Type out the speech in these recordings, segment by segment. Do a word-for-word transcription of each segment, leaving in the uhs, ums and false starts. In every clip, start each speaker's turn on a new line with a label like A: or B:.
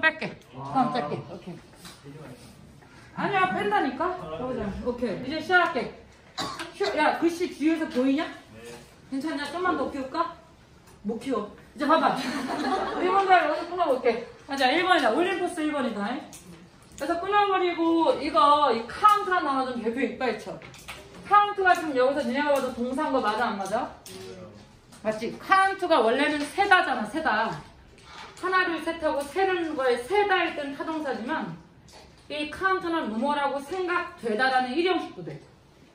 A: 뺄게. 칸 뺄게. 오케이. 아니야, 뺀다니까? 보자. 오케이. 이제 시작할게. 야, 글씨 뒤에서 보이냐? 네. 괜찮냐? 좀만 더 키울까? 못 키워. 이제 봐봐. 일 번다 여기서 끊어볼게. 자, 일 번이다. 올림포스 일 번이다. 그래서 끊어버리고, 이거, 이 카운트가 나와준 별표 이빨 쳐. 카운트가 지금 여기서 니네가 봐도 동사인 거 맞아, 안 맞아? 맞지? 카운트가 원래는 세다잖아, 세다. 하나, 둘, 셋 하고 세는 거에 세다일 땐 타동사지만, 이 카운트는 뭐뭐라고 생각되다라는 일형식도 돼.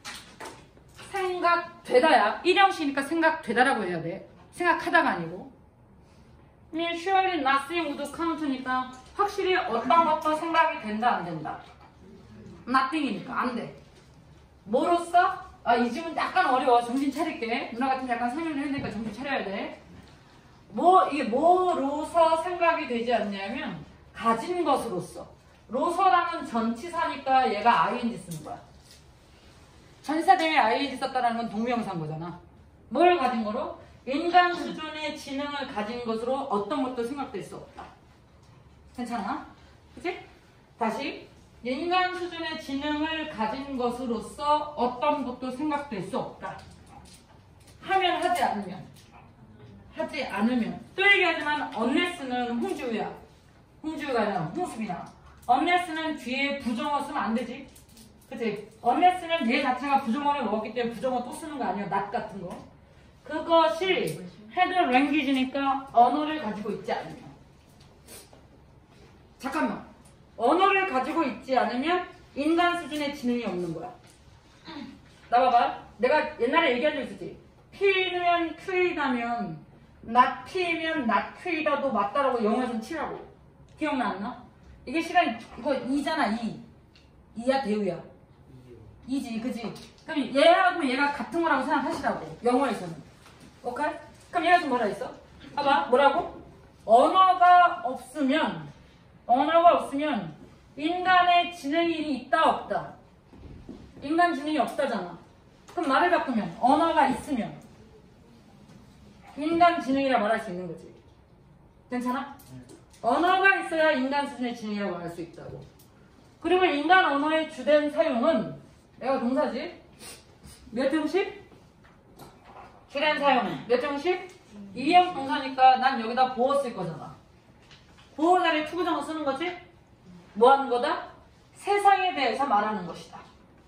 A: 생각되다야. 일형식이니까 생각되다라고 해야 돼. 생각하다가 아니고. surely nothing would count니까 확실히 어떤 것도 생각이 된다 안 된다. nothing이니까 안 돼. 뭐로써? 아, 이 질문 약간 어려워. 정신 차릴게. 누나 같은 약간 설명을 했으니까 정신 차려야 돼. 뭐 이게 뭐로서 생각이 되지 않냐면 가진 것으로서. 로서라는 전치사니까 얘가 아이엔지 쓰는 거야. 전치사 대에 아이엔지 썼다는 건 동명사인 거잖아. 뭘 가진 거로? 인간 수준의 지능을 가진 것으로 어떤 것도 생각될 수 없다. 괜찮아? 그치? 다시. 인간 수준의 지능을 가진 것으로서 어떤 것도 생각될 수 없다. 하면 하지 않으면. 하지 않으면. 또 얘기하지만 unless는 홍주우야. 홍주우가 아니라 홍수빈아. unless는 뒤에 부정어 쓰면 안 되지. 그치? unless는 얘 자체가 부정어를 먹었기 때문에 부정어 또 쓰는 거 아니야. not 같은 거. 그것이 head language니까 언어를 가지고 있지 않으면. 잠깐만. 언어를 가지고 있지 않으면 인간 수준의 지능이 없는 거야. 나봐봐. 내가 옛날에 얘기한 적 있었지. P면 Q이다면 not P면 not Q이다도 맞다라고 영어에서는 치라고. 기억나 안 나? 이게 시간이 이거 이잖아. 이. 이야 대우야. 이지 그지? 그럼 얘하고 얘가 같은 거라고 생각하시라고. 영어에서는. 오케이? 그럼 얘가 지금 뭐라 했어? 봐봐. 뭐라고? 언어가 없으면 언어가 없으면 인간의 지능이 있다 없다. 인간 지능이 없다잖아. 그럼 말을 바꾸면 언어가 있으면 인간 지능이라 말할 수 있는 거지. 괜찮아? 언어가 있어야 인간 수준의 지능이라고 말할 수 있다고. 그리고 인간 언어의 주된 사용은 내가 동사지? 몇 형식? 주된 사용 몇 형식? 이형 동사니까 난 여기다 보어 쓸 거잖아. 보어 자리에 투부정어 쓰는 거지? 뭐 하는 거다? 세상에 대해서 말하는 것이다.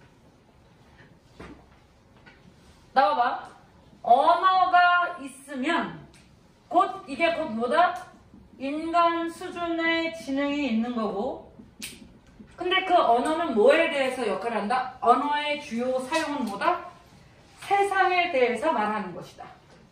A: 나와봐. 언어가 있으면 곧 이게 곧 뭐다? 인간 수준의 지능이 있는 거고, 근데 그 언어는 뭐에 대해서 역할을 한다? 언어의 주요 사용은 뭐다? 세상에 대해서 말하는 것이다.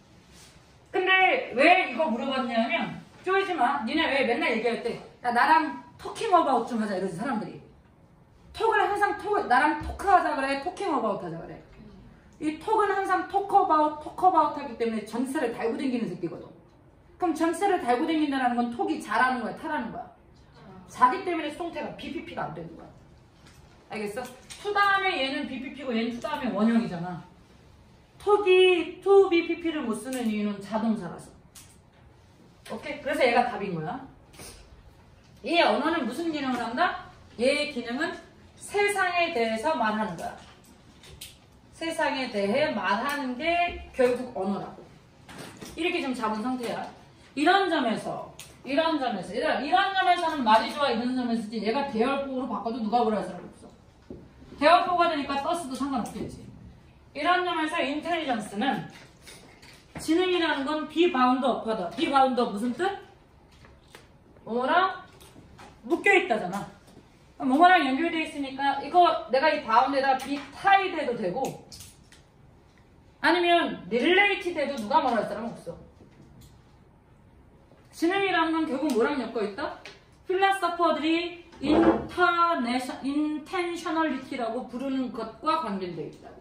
A: 근데 왜 이거 물어봤냐면, 쪼이지 마. 니네 왜 맨날 얘기할 때 야, 나랑 토킹 어바웃 좀 하자 이러지 사람들이. 톡을 항상 톡, 나랑 토크하자 그래, 토킹 어바웃 하자 그래. 이 톡은 항상 토크어바웃, 토크어바웃 하기 때문에 전세를 달고 다니는 새끼거든. 그럼 전세를 달고 다닌다는 건 톡이 잘하는 거야, 타라는 거야? 자기 때문에 수동태가 비피피가 안 되는 거야. 알겠어? 투 다음에 얘는 비피피고 얘는 투 다음에 원형이잖아. 톡이 투 비피피를 못 쓰는 이유는 자동사라서. 오케이? 그래서 얘가 답인 거야. 이 언어는 무슨 기능을 한다? 얘의 기능은 세상에 대해서 말하는 거야. 세상에 대해 말하는 게 결국 언어라고. 이렇게 좀 잡은 상태야. 이런 점에서, 이런 점에서, 이런, 이런 점에서는 말이 좋아, 이런 점에서지. 얘가 대열보로 바꿔도 누가 뭐라 할 사람 없어. 대열보가 되니까 떴어도 상관없겠지. 이런 점에서 인텔리전스는 지능이라는 건 비바운드 업하다. 비바운드 업 무슨 뜻? 뭐뭐랑 묶여있다잖아. 뭐뭐랑 연결되어 있으니까 이거 내가 이 바운드에다 비타이드 해도 되고, 아니면 릴레이티드 해도 누가 뭐라 할 사람은 없어. 지능이라는 건 결국 뭐랑 엮어있다? 필라서퍼들이 인터내셔, 인텐셔널리티라고 부르는 것과 관련되어 있다고.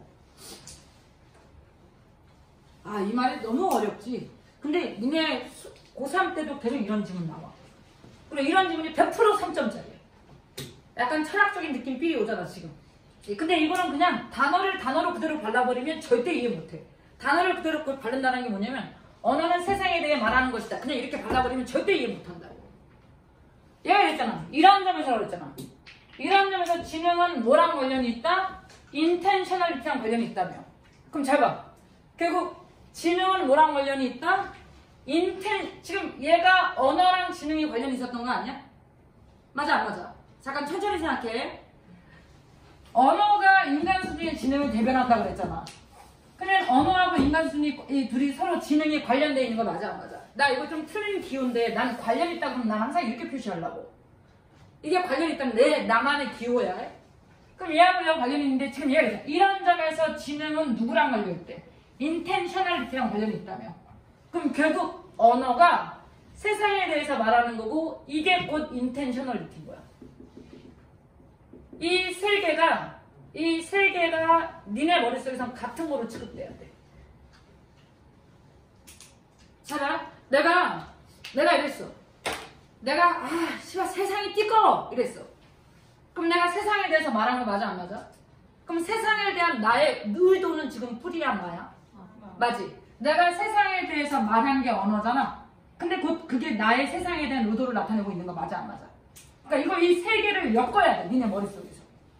A: 아, 이 말이 너무 어렵지. 근데 니네 고삼 때도 계속 이런 질문 나와. 그리고 이런 질문이 백 퍼센트 삼 점짜리야. 약간 철학적인 느낌 삘이 오잖아 지금. 근데 이거는 그냥 단어를 단어로 그대로 발라버리면 절대 이해 못해. 단어를 그대로 바른다는 게 뭐냐면 언어는 세상에 대해 말하는 것이다. 그냥 이렇게 발라버리면 절대 이해 못한다고. 얘가 이랬잖아. 이런 점에서 그랬잖아. 이런 점에서 지능은 뭐랑 관련이 있다? 인텐셔널리티랑 관련이 있다며. 그럼 잘 봐. 결국 지능은 뭐랑 관련이 있다? 인텐 지금 얘가 언어랑 지능이 관련이 있었던 거 아니야? 맞아 안 맞아? 잠깐 천천히 생각해. 언어가 인간 수준의 지능을 대변한다 그랬잖아. 그러면 언어하고 인간 수준이 이 둘이 서로 지능이 관련돼 있는 거 맞아 안 맞아? 나 이거 좀 틀린 기호인데 난 관련 있다 그러면 난 항상 이렇게 표시하려고. 이게 관련 있다면 내 나만의 기호야. 그럼 얘하고 얘하고 관련이 있는데 지금 얘가 있잖아. 이런 점에서 지능은 누구랑 관련이 있대? 인텐셔널리티랑 관련이 있다며. 그럼 결국 언어가 세상에 대해서 말하는 거고 이게 곧 인텐셔널리티인 거야. 이 세 개가 이 세 개가 니네 머릿속에서 같은 거로 취급돼야 돼. 자, 내가 내가 이랬어. 내가 아 씨발 세상이 띠꺼워 이랬어. 그럼 내가 세상에 대해서 말한 거 맞아 안 맞아? 그럼 세상에 대한 나의 의도는 지금 풀이야 마야? 맞지? 내가 세상에 대해서 말한 게 언어잖아. 근데 곧 그게 나의 세상에 대한 의도를 나타내고 있는 거 맞아 안 맞아? 그러니까 이거 이 세 개를 엮어야 돼. 니네 머릿속에서.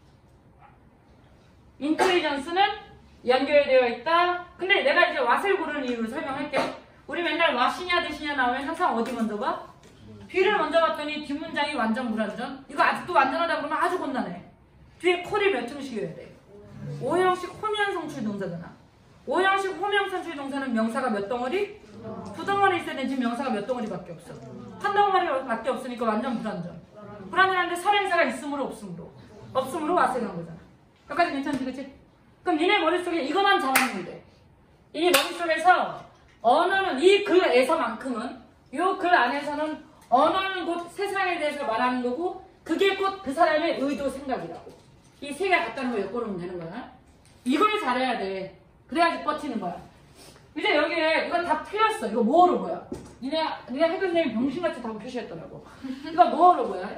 A: 인텔리전스는 연결되어 있다. 근데 내가 이제 왓을 고르는 이유를 설명할게. 우리 맨날 왓이냐 대시냐 나오면 항상 어디 먼저 봐? 뒤를 먼저 봤더니 뒷문장이 완전 불완전. 이거 아직도 완전하다 그러면 아주 곤란해. 뒤에 콜이 몇 형식이어야 돼? 오형식 호명 성출 동사잖아. 오형식 호명 성출 동사는 명사가 몇 덩어리? 두 덩어리 있어야 되지. 명사가 몇 덩어리밖에 없어. 한 덩어리밖에 없으니까 완전 불완전. 불완전한데 설행사가 있으므로 없으므로. 없으므로 왓을 간 거잖아. 여기까지 괜찮지 그치? 그럼 니네 머릿속에 이거만 잘하면 돼. 이 머릿속에서 언어는 이 글에서만큼은 요 글 안에서는 언어는 곧 세상에 대해서 말하는 거고 그게 곧 그 사람의 의도 생각이라고. 이 세 개 갖다는 거 엮어놓으면 되는 거야. 이걸 잘해야 돼. 그래야지 버티는 거야. 이제 여기에 이거 다 틀렸어. 이거 뭐로 보여? 니네 니네 학교 선생님이 병신같이 다 표시했더라고. 이거 뭐로 보여?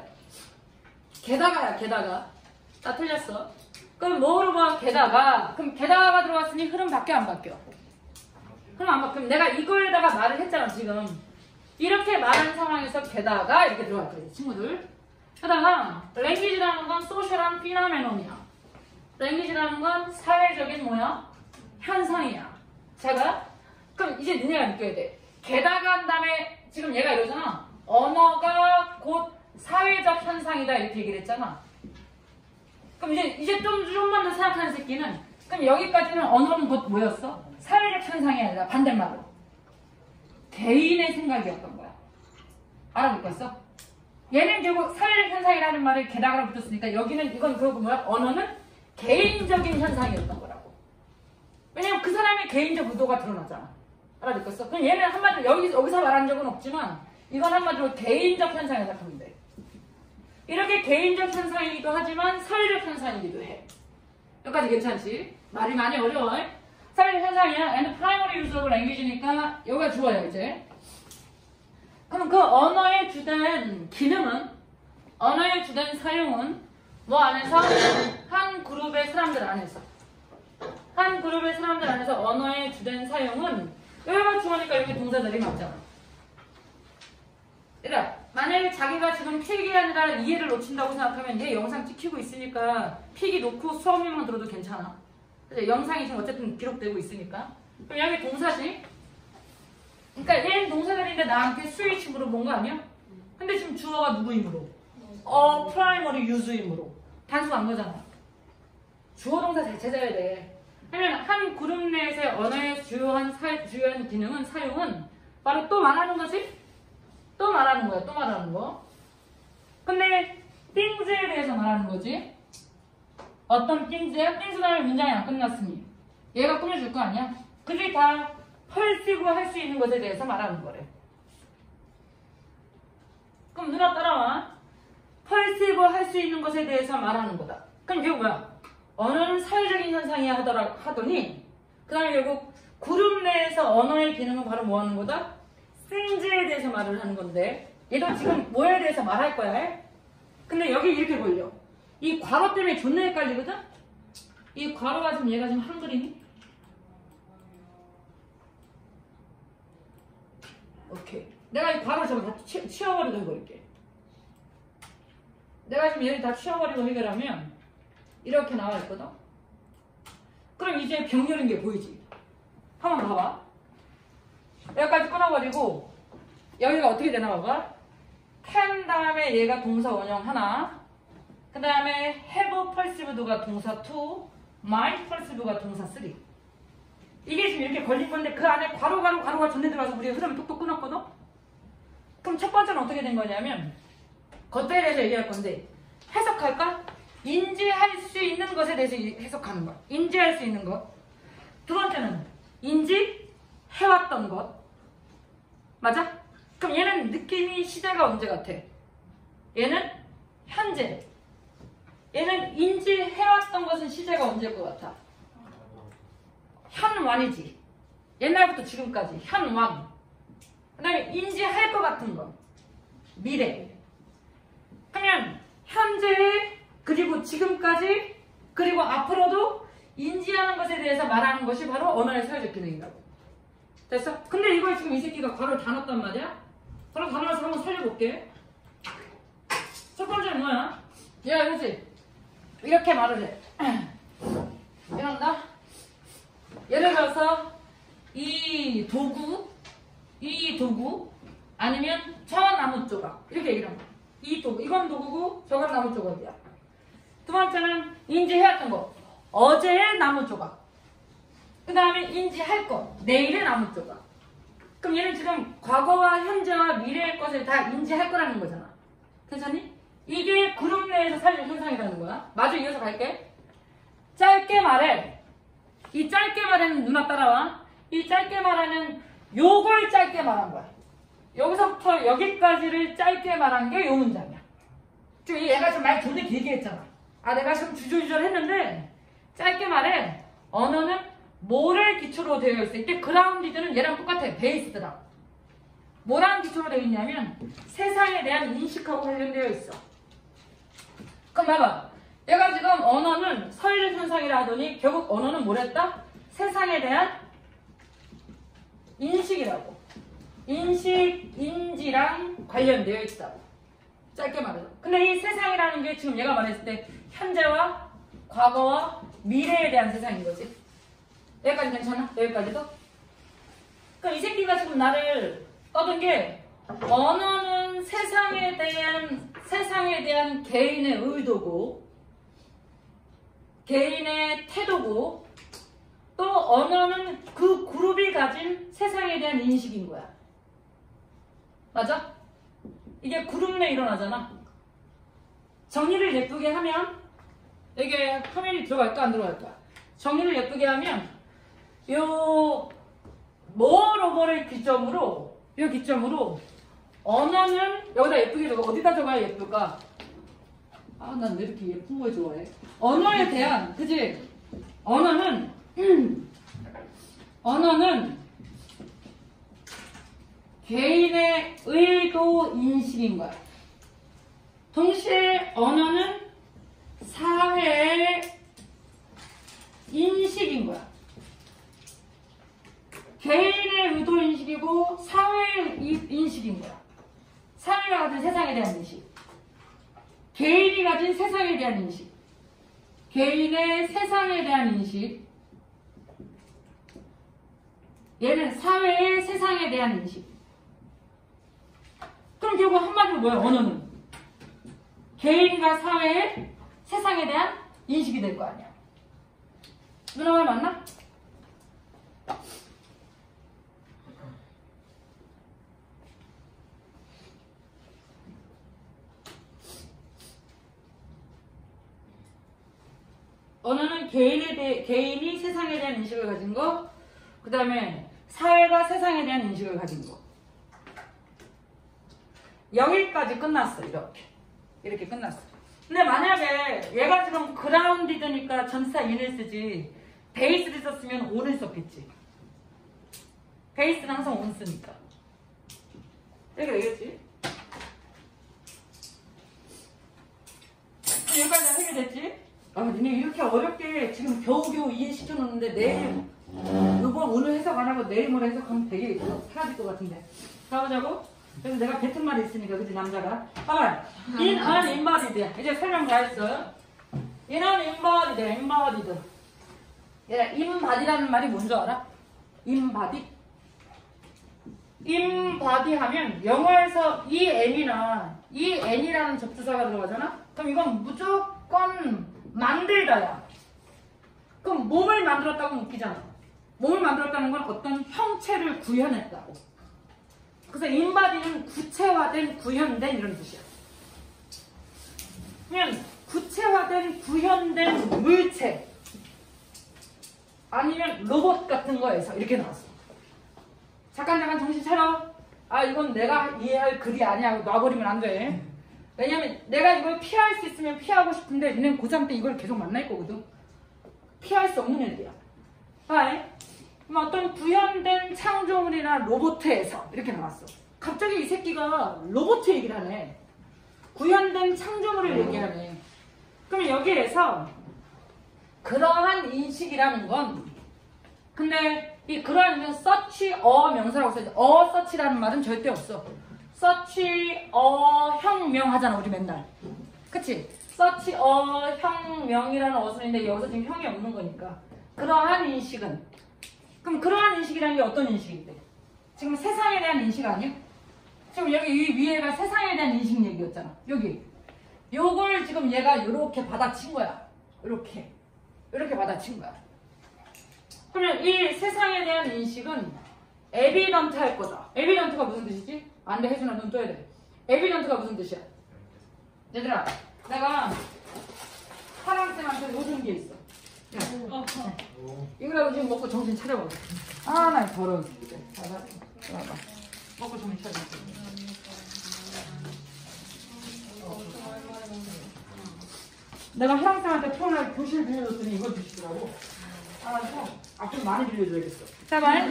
A: 게다가야 게다가 다 틀렸어. 그럼 뭐로 봐? 게다가. 그럼 게다가가 들어왔으니 흐름 바뀌어 안 바뀌어? 그럼 안 바뀌어. 내가 이거에다가 말을 했잖아 지금. 이렇게 말하는 상황에서 게다가 이렇게 들어갈 거예요 친구들. 게다가 랭귀지라는 건 소셜한 피노메논이야. 랭귀지라는 건 사회적인 뭐야? 현상이야. 제가 그럼 이제 니네가 느껴야 돼. 게다가 한 다음에 지금 얘가 이러잖아. 언어가 곧 사회적 현상이다 이렇게 얘기를 했잖아. 그럼 이제 이제 좀 좀만 더 생각하는 새끼는 그럼 여기까지는 언어는 곧 뭐였어? 사회적 현상이 아니라 반대말로 개인의 생각이었던 거야. 알아듣겠어? 얘는 결국 사회적 현상이라는 말을 게다가로 붙였으니까 여기는 이건 결국 뭐야? 언어는 개인적인 현상이었던 거라고. 왜냐면 그 사람의 개인적 의도가 드러나잖아. 알아듣겠어? 그럼 얘는 한마디로 여기, 여기서 말한 적은 없지만 이건 한마디로 개인적 현상이라고 보면 돼. 이렇게 개인적 현상이기도 하지만 사회적 현상이기도 해. 여기까지 괜찮지? 말이 많이 어려워. 사회적 현상이야. and primary use of language니까 여기가 주어요 이제. 그럼 그 언어의 주된 기능은 언어의 주된 사용은 뭐 안에서? 한 그룹의 사람들 안에서 한 그룹의 사람들 안에서 언어의 주된 사용은 여기가 주어니까 여기 동사들이 맞잖아. 그러니까 만약에 자기가 지금 필기 아니라 이해를 놓친다고 생각하면 얘 영상 찍히고 있으니까 필기 놓고 수업만 들어도 괜찮아. 영상이 지금 어쨌든 기록되고 있으니까. 그럼 여기 동사지? 그러니까 얘는 동사들인데 나한테 스위치 물어본 거 아니야? 근데 지금 주어가 누구이므로? 어, 프라이머리 유즈이므로. 단수가 안 거잖아. 주어 동사 잘 찾아야 돼. 왜냐면 한 그룹 내에서의 언어의 주요한, 사, 주요한 기능은, 사용은 바로 또 말하는 거지? 또 말하는 거야, 또 말하는 거. 근데 things에 대해서 말하는 거지. 어떤 things에? things 다음에 문장이 안 끝났으니 얘가 꾸며줄 거 아니야? 그게 다 펄시브 할 수 있는 것에 대해서 말하는 거래. 그럼 누나 따라와. 펄시브 할 수 있는 것에 대해서 말하는 거다. 그럼 이게 뭐야? 언어는 사회적인 현상이야 하더라, 하더니 그 다음에 결국 그룹 내에서 언어의 기능은 바로 뭐 하는 거다? things에 대해서 말을 하는 건데 얘도 지금 뭐에 대해서 말할 거야. 근데 여기 이렇게 걸려. 이 괄호 때문에 존나 헷갈리거든? 이 괄호가 지금 얘가 지금 한글이니? 오케이. 내가 이 괄호 저거 다 치, 치워버리고 해버릴게. 내가 지금 얘를 다 치워버리고 해결하면 이렇게 나와 있거든. 그럼 이제 병렬인 게 보이지? 한번 봐봐. 여기까지 끊어버리고 여기가 어떻게 되나 봐봐. can 다음에 얘가 동사 원형 하나, 그 다음에 have perceived가 동사 two, might perceive가 동사 three. 이게 지금 이렇게 걸린 건데 그 안에 괄호 괄호 괄호가 전해 들어와서 우리가 흐름이 톡톡 끊었거든. 그럼 첫 번째는 어떻게 된 거냐면 그것에 대해서 얘기할 건데 해석할까? 인지할 수 있는 것에 대해서 해석하는 것. 인지할 수 있는 것. 두 번째는 인지해왔던 것. 맞아? 그럼 얘는 느낌이 시제가 언제 같아? 얘는 현재. 얘는 인지해왔던 것은 시제가 언제일 것 같아? 현완이지. 옛날부터 지금까지 현완. 그 다음에 인지할 것 같은 거. 미래. 그러면 현재 그리고 지금까지 그리고 앞으로도 인지하는 것에 대해서 말하는 것이 바로 언어의 사회적 기능이라고. 됐어? 근데 이걸 지금 이 새끼가 괄호를 다 넣었단 말이야? 그럼 다 넣어서 한번 살려볼게. 첫 번째는 뭐야? 얘가 이거지? 이렇게 말을 해. 이런다? 예를 들어서 이 도구 이 도구 아니면 저 나무 조각 이렇게 얘기를 합니다. 이 도구 이건 도구고 저건 나무 조각이야. 두 번째는 인지해왔던 거 어제의 나무 조각. 그 다음에 인지할 거 내일의 나무 조각. 그럼 얘는 지금 과거와 현재와 미래의 것을 다 인지할 거라는 거잖아. 괜찮니? 이게 그룹 내에서 살릴 현상이라는 거야. 마저 이어서 갈게. 짧게 말해. 이 짧게 말하는 누나 따라와. 이 짧게 말하는 요걸 짧게 말한 거야. 여기서부터 여기까지를 짧게 말한 게 요 문장이야. 지금 얘가 좀 말 존나 길게 했잖아. 아 내가 좀 주저주저 했는데 짧게 말해 언어는 뭐를 기초로 되어 있을 때 그라운디드는 얘랑 똑같아. 베이스드라. 뭐랑 기초로 되어 있냐면 세상에 대한 인식하고 관련되어 있어. 그럼 봐봐. 얘가 지금 언어는 서열 현상이라 하더니 결국 언어는 뭐랬다? 세상에 대한 인식이라고. 인식, 인지랑 관련되어 있다고. 짧게 말해서. 근데 이 세상이라는 게 지금 얘가 말했을 때 현재와 과거와 미래에 대한 세상인 거지. 여기까지 괜찮아? 여기까지도? 그럼 이 새끼가 지금 나를 떠든 게 언어는 세상에 대한 세상에 대한 개인의 의도고 개인의 태도고 또 언어는 그 그룹이 가진 세상에 대한 인식인 거야. 맞아? 이게 그룹 내에 일어나잖아. 정리를 예쁘게 하면 이게 화면이 들어갈까 안 들어갈까? 정리를 예쁘게 하면 요 뭐로버를 기점으로 요 기점으로 언어는 여기다 예쁘게 적어. 어디다 적어야 예쁠까? 아, 난 왜 이렇게 예쁜 걸 좋아해? 언어에 대한, 그지? 언어는, 음, 언어는 개인의 의도 인식인 거야. 동시에 언어는 사회의 인식인 거야. 개인의 의도 인식이고 사회의 인식인 거야. 사회가 가진 세상에 대한 인식. 개인이 가진 세상에 대한 인식. 개인의 세상에 대한 인식. 얘는 사회의 세상에 대한 인식. 그럼 결국 한마디로 뭐야? 언어는 개인과 사회의 세상에 대한 인식이 될 거 아니야. 누나 말 맞나? 언어는 개인에 대해, 개인이 세상에 대한 인식을 가진 거, 그 다음에 사회가 세상에 대한 인식을 가진 거. 여기까지 끝났어. 이렇게 이렇게 끝났어. 근데 만약에 얘가 지금 그라운디드니까 전치사 인을 쓰지 베이스를 썼으면 on을 썼겠지. 베이스는 항상 on 쓰니까 이렇게 되겠지. 여기까지 해결됐지? 아, 니네 이렇게 어렵게 지금 겨우겨우 이해시켜놓는데 내일 이번 오늘 해석 안 하고 내일 모레 해석하면 되게 사라질 것 같은데. 가보자고. 그래서 내가 뱉은 말이 있으니까, 그치, 남자가. 봐봐. in an embodied. 이제 설명 다 했어요. in an embodied, embodied. 얘들아, embodied라는 말이 뭔 줄 알아? embody? embody 하면 영어에서 en이나 en이라는 접두사가 들어가잖아? 그럼 이건 무조건 만들다야. 그럼 몸을 만들었다고 웃기잖아. 몸을 만들었다는 건 어떤 형체를 구현했다고. 그래서 embodied는 구체화된, 구현된 이런 뜻이야. 그냥 구체화된, 구현된 물체 아니면 로봇 같은 거에서 이렇게 나왔어. 잠깐 잠깐 정신 차려. 아 이건 내가 이해할 글이 아니야. 놔버리면 안 돼. 왜냐면 내가 이걸 피할 수 있으면 피하고 싶은데 니는 고삼 때 이걸 계속 만날 거거든. 피할 수 없는 애들이야. 아이? 그럼 어떤 구현된 창조물이나 로봇에서 이렇게 나왔어. 갑자기 이 새끼가 로봇 얘기를 하네. 구현된 창조물을 얘기하네. 그럼 여기에서 그러한 인식이라는 건, 근데 이 그러한 건 such a 명사라고 써있지. a such라는 말은 절대 없어. such a 혁명 하잖아 우리 맨날. 그치? such a 혁명이라는 어순인데 여기서 지금 형이 없는 거니까 그러한 인식은, 그럼 그러한 인식이라는 게 어떤 인식인데? 지금 세상에 대한 인식 아니야? 지금 여기 위, 위에가 세상에 대한 인식 얘기였잖아. 여기 요걸 지금 얘가 요렇게 받아친 거야. 요렇게 요렇게 받아친 거야. 그러면 이 세상에 대한 인식은 에비던트 할 거다. 에비던트가 무슨 뜻이지? 안 돼, 혜준아 눈 떠야 돼. 에비던트가 무슨 뜻이야? 얘들아, 내가 사랑쌤한테 요즘 게 있어. 야, 어, 어. 이거라도 지금 먹고 정신 차려봐. 아, 나 더러워. 봐봐, 봐봐. 먹고 정신 차려. 내가 혜랑쌤한테 폰을 교실 빌려줬더니 이걸 주시더라고. 아, 아, 좀 많이 빌려줘야겠어. 제발.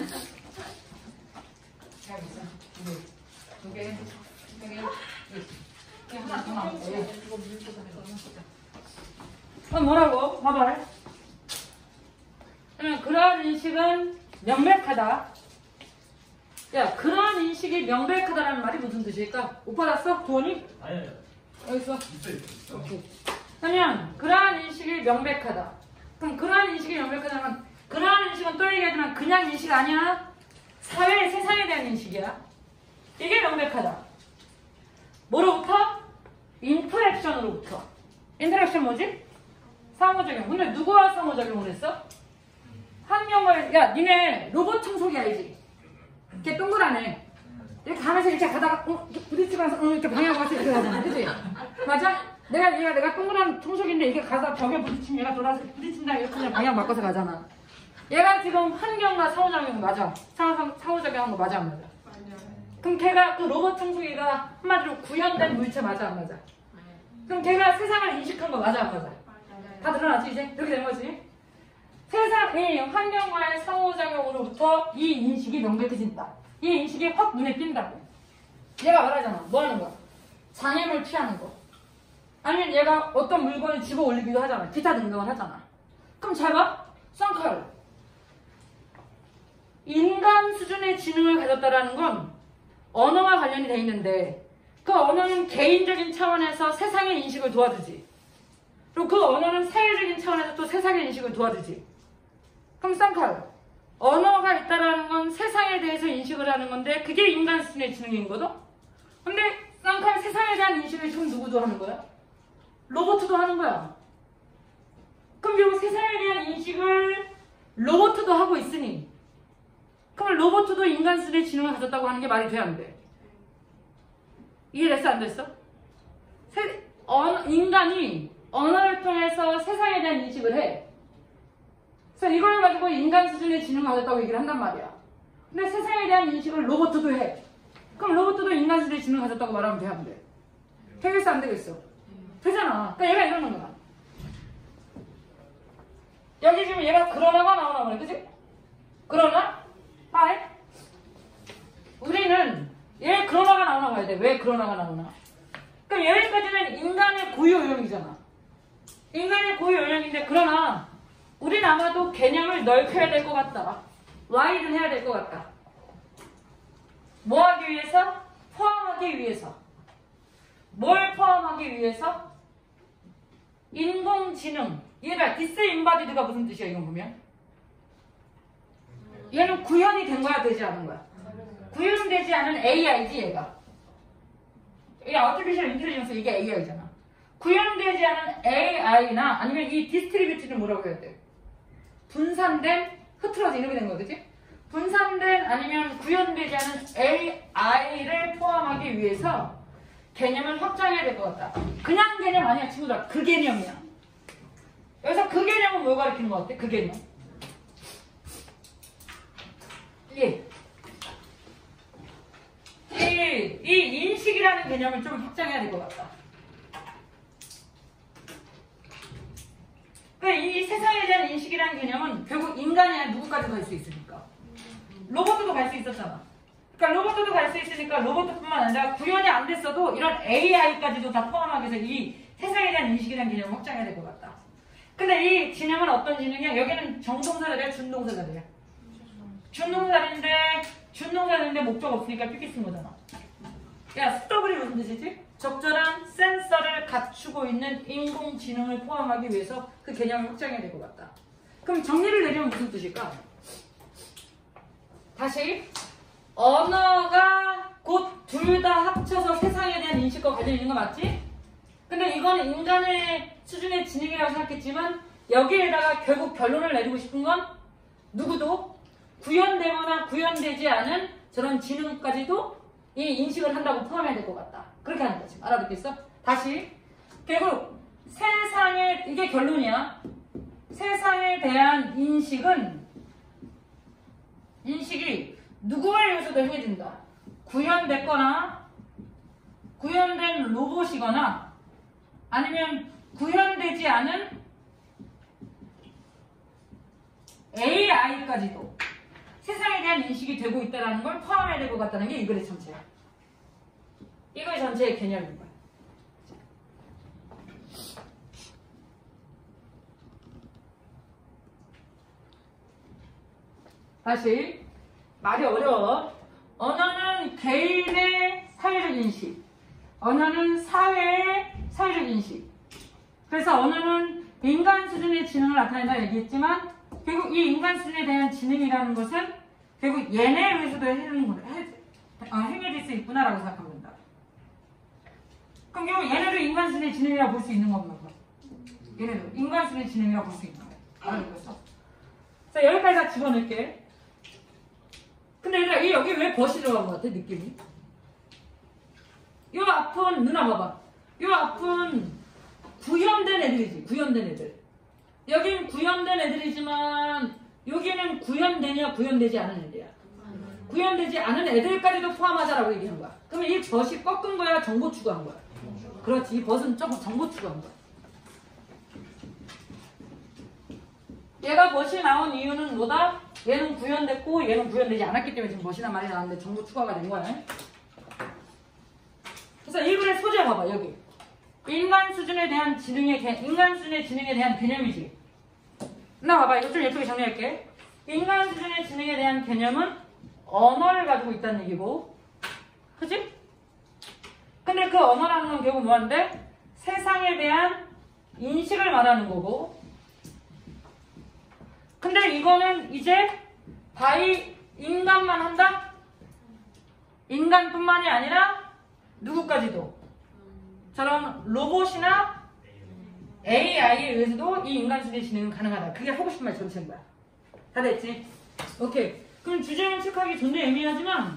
A: 두 개, 세 개, 이게 하나 더 나왔어요. 어, 뭐라고? 봐봐. 그러면 그러한 인식은 명백하다. 야, 그러한 인식이 명백하다라는 말이 무슨 뜻일까? 못 받았어? 도원이?
B: 아니요.
A: 여기 있어? 있어요. 오케이. 그러면 그러한 인식이 명백하다. 그럼 그러한 인식이 명백하다면 그러한 인식은 또 얘기하지만 그냥 인식 아니야. 사회, 세상에 대한 인식이야. 이게 명백하다. 뭐로부터? 인터랙션으로부터. 인터랙션 뭐지? 상호작용. 근데 누구와 상호작용을 했어? 환경을, 야, 니네 로봇 청소기 알지? 이렇게 동그라네. 이렇게 가면서 이렇게 가다가, 어, 부딪히면서, 어, 이렇게 방향 가서 이렇게 가잖아. 그치? 맞아? 내가, 얘가, 내가 동그란 청소기인데 이게 가서 벽에 부딪히면 얘가 돌아서 부딪힌다. 이렇게 그냥 방향 바꿔서 가잖아. 얘가 지금 환경과 상호작용 맞아. 상호, 상호작용한 거 맞아, 안 맞아? 그럼 걔가, 그 로봇 청소기가 한마디로 구현된 물체 맞아, 안 맞아? 그럼 걔가 세상을 인식한 거 맞아, 안 맞아? 다 드러났지, 이제? 이렇게 된 거지? 세상의 환경과의 상호작용으로부터 이 인식이 명백해진다. 이 인식이 확 눈에 띈다고. 얘가 말하잖아. 뭐 하는 거야? 장애물 피하는 거. 아니면 얘가 어떤 물건을 집어 올리기도 하잖아. 기타 등등을 하잖아. 그럼 잘 봐. 썬컬. 인간 수준의 지능을 가졌다라는 건 언어와 관련이 돼 있는데 그 언어는 개인적인 차원에서 세상의 인식을 도와주지. 그리고 그 언어는 사회적인 차원에서 또 세상의 인식을 도와주지. 그럼 썬컬. 언어가 있다라는 건 세상에 대해서 인식을 하는 건데 그게 인간 수준의 지능인 거죠? 근데 썬컬 세상에 대한 인식을 지금 누구도 하는 거야? 로봇도 하는 거야. 그럼 이 세상에 대한 인식을 로봇도 하고 있으니 그럼 로봇도 인간 수준의 지능을 가졌다고 하는 게 말이 돼, 안 돼? 이해됐어, 안 됐어? 세, 어, 인간이 언어를 통해서 세상에 대한 인식을 해. 그래서 이걸 가지고 인간 수준의 지능을 가졌다고 얘기를 한단 말이야. 근데 세상에 대한 인식을 로봇도 해. 그럼 로봇도 인간 수준의 지능을 가졌다고 말하면 돼, 안 돼? 되겠어, 안 되겠어? 되잖아. 그러니까 얘가 이러는 거야. 여기 지금 얘가 그러나가 나오나 보네, 그치? 그러나? 하이? 우리는 얘 그러나가 나오나 봐야 돼. 왜 그러나가 나오나? 그럼 여기까지는 인간의 고유 요령이잖아. 인간의 고유 요령인데 그러나 우린 아마도 개념을 넓혀야 될 것 같다. 와이드 해야 될 것 같다. 뭐 하기 위해서? 포함하기 위해서 뭘 포함하기 위해서? 인공지능. 얘가 디스인바디드가 무슨 뜻이야 이거 보면? 얘는 구현이 된 거야 되지 않은 거야? 구현되지 않은 에이아이지 얘가. 이 아티피셜 인텔리전스 이게 에이아이잖아. 구현되지 않은 에이아이나 아니면 이 디스트리뷰트는 뭐라고 해야 돼? 분산된, 흐트러진 이렇게 된 거 그치? 분산된 아니면 구현되지 않은 에이아이를 포함하기 위해서 개념을 확장해야 될 것 같다. 그냥 개념 아니야 친구들. 그 개념이야. 여기서 그 개념은 뭘 가리키는 것 같아? 그 개념. 예. 이, 이 인식이라는 개념을 좀 확장해야 될 것 같다. 이 세상에 대한 인식이라는 개념은 결국 인간이 아니라 누구까지 갈 수 있으니까. 로봇도 갈 수 있었잖아. 그러니까 로봇도 갈 수 있으니까 로봇뿐만 아니라 구현이 안 됐어도 이런 에이아이까지도 다 포함하게 해서 이 세상에 대한 인식이라는 개념을 확장해야 될 것 같다. 근데 이 지능은 어떤 지능이야? 여기는 정동사들이야, 준동사들이야. 준동사인데 준동사인데 목적 없으니까 삐삐 쓴 거잖아. 야, 스톱이 무슨 뜻이지? 적절한 센서를 갖추고 있는 인공지능을 포함하기 위해서 그 개념을 확장해야 될 것 같다. 그럼 정리를 내리면 무슨 뜻일까? 다시 언어가 곧 둘 다 합쳐서 세상에 대한 인식과 관련이 있는 거 맞지? 근데 이거는 인간의 수준의 지능이라고 생각했지만 여기에다가 결국 결론을 내리고 싶은 건 누구도 구현되거나 구현되지 않은 저런 지능까지도 이 인식을 한다고 포함해야 될 것 같다. 그렇게 하는 거지. 알아듣겠어? 다시 결국 세상에 이게 결론이야. 세상에 대한 인식은 인식이 누구에 의해서도 행해진다. 구현됐거나 구현된 로봇이거나 아니면 구현되지 않은 에이아이까지도 세상에 대한 인식이 되고 있다는 걸 포함해야 될 것 같다는 게 이 글의 전체야. 이거의 전체의 개념인 거야. 다시 말이 어려워. 언어는 개인의 사회적 인식, 언어는 사회의 사회적 인식. 그래서 언어는 인간 수준의 지능을 나타낸다 얘기했지만 결국 이 인간 수준에 대한 지능이라는 것은 결국 얘네에 의해서도 행해질 수 있구나라고 생각하면 된다. 그럼 결국 얘네도 인간 수준의 지능이라고 볼 수 있는 겁니다. 얘네도 인간 수준의 지능이라고 볼 수 있는 거야. 알아듣겠어? 자, 여기까지 다 집어넣을게. 근데 얘들아, 이 여기 왜 벗이 들어간 것 같아, 느낌이? 요 앞은, 누나 봐봐. 요 앞은 구현된 애들이지, 구현된 애들. 여긴 구현된 애들이지만, 여기는 구현되냐, 구현되지 않은 애들이야. 구현되지 않은 애들까지도 포함하자라고 얘기한 거야. 그러면 이 벗이 꺾은 거야, 정보 추구한 거야? 그렇지, 이 벗은 조금 정보 추구한 거야. 얘가 벗이 나온 이유는 뭐다? 얘는 구현됐고 얘는 구현되지 않았기 때문에 지금 벗이란 말이 나왔는데 정보 추가가 된 거야. 그래서 일 번의 소재 봐봐 여기. 인간 수준에 대한 지능의 개, 인간 수준의 지능에 대한 개념이지. 나 봐봐 이거 좀 예쁘게 정리할게. 인간 수준의 지능에 대한 개념은 언어를 가지고 있다는 얘기고, 그치? 근데 그 언어라는 건 결국 뭐한데? 세상에 대한 인식을 말하는 거고. 근데 이거는 이제 바이 인간만 한다? 인간뿐만이 아니라 누구까지도 저런 로봇이나 에이아이에 의해서도 이 인간 수준의 진행은 가능하다. 그게 하고 싶은 말 전체인 거야. 다 됐지? 오케이. 그럼 주제는 체크하기 존나 애매하지만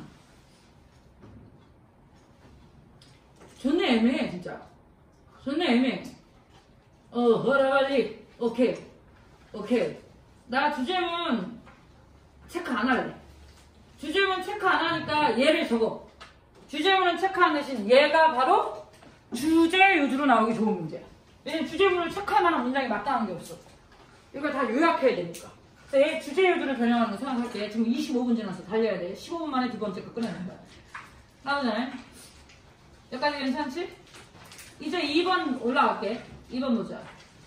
A: 존나 애매해 진짜. 존나 애매해. 어 허라 빨리. 오케이. 오케이. 나 주제문 체크 안 할래. 주제문 체크 안 하니까 얘를 적어. 주제문은 체크한 대신 얘가 바로 주제 요주로 나오기 좋은 문제야. 왜냐면 주제문을 체크할 만한 문장이 마땅한 게 없어. 이걸 다 요약해야 되니까. 그래서 얘 주제 요주를 변형하는 거 생각할게. 지금 이십오 분 지났어. 달려야 돼. 십오 분 만에 두 번째 거 끝내는 거야. 나오잖아. 여기까지 괜찮지? 이제 이 번 올라갈게. 이 번 보자.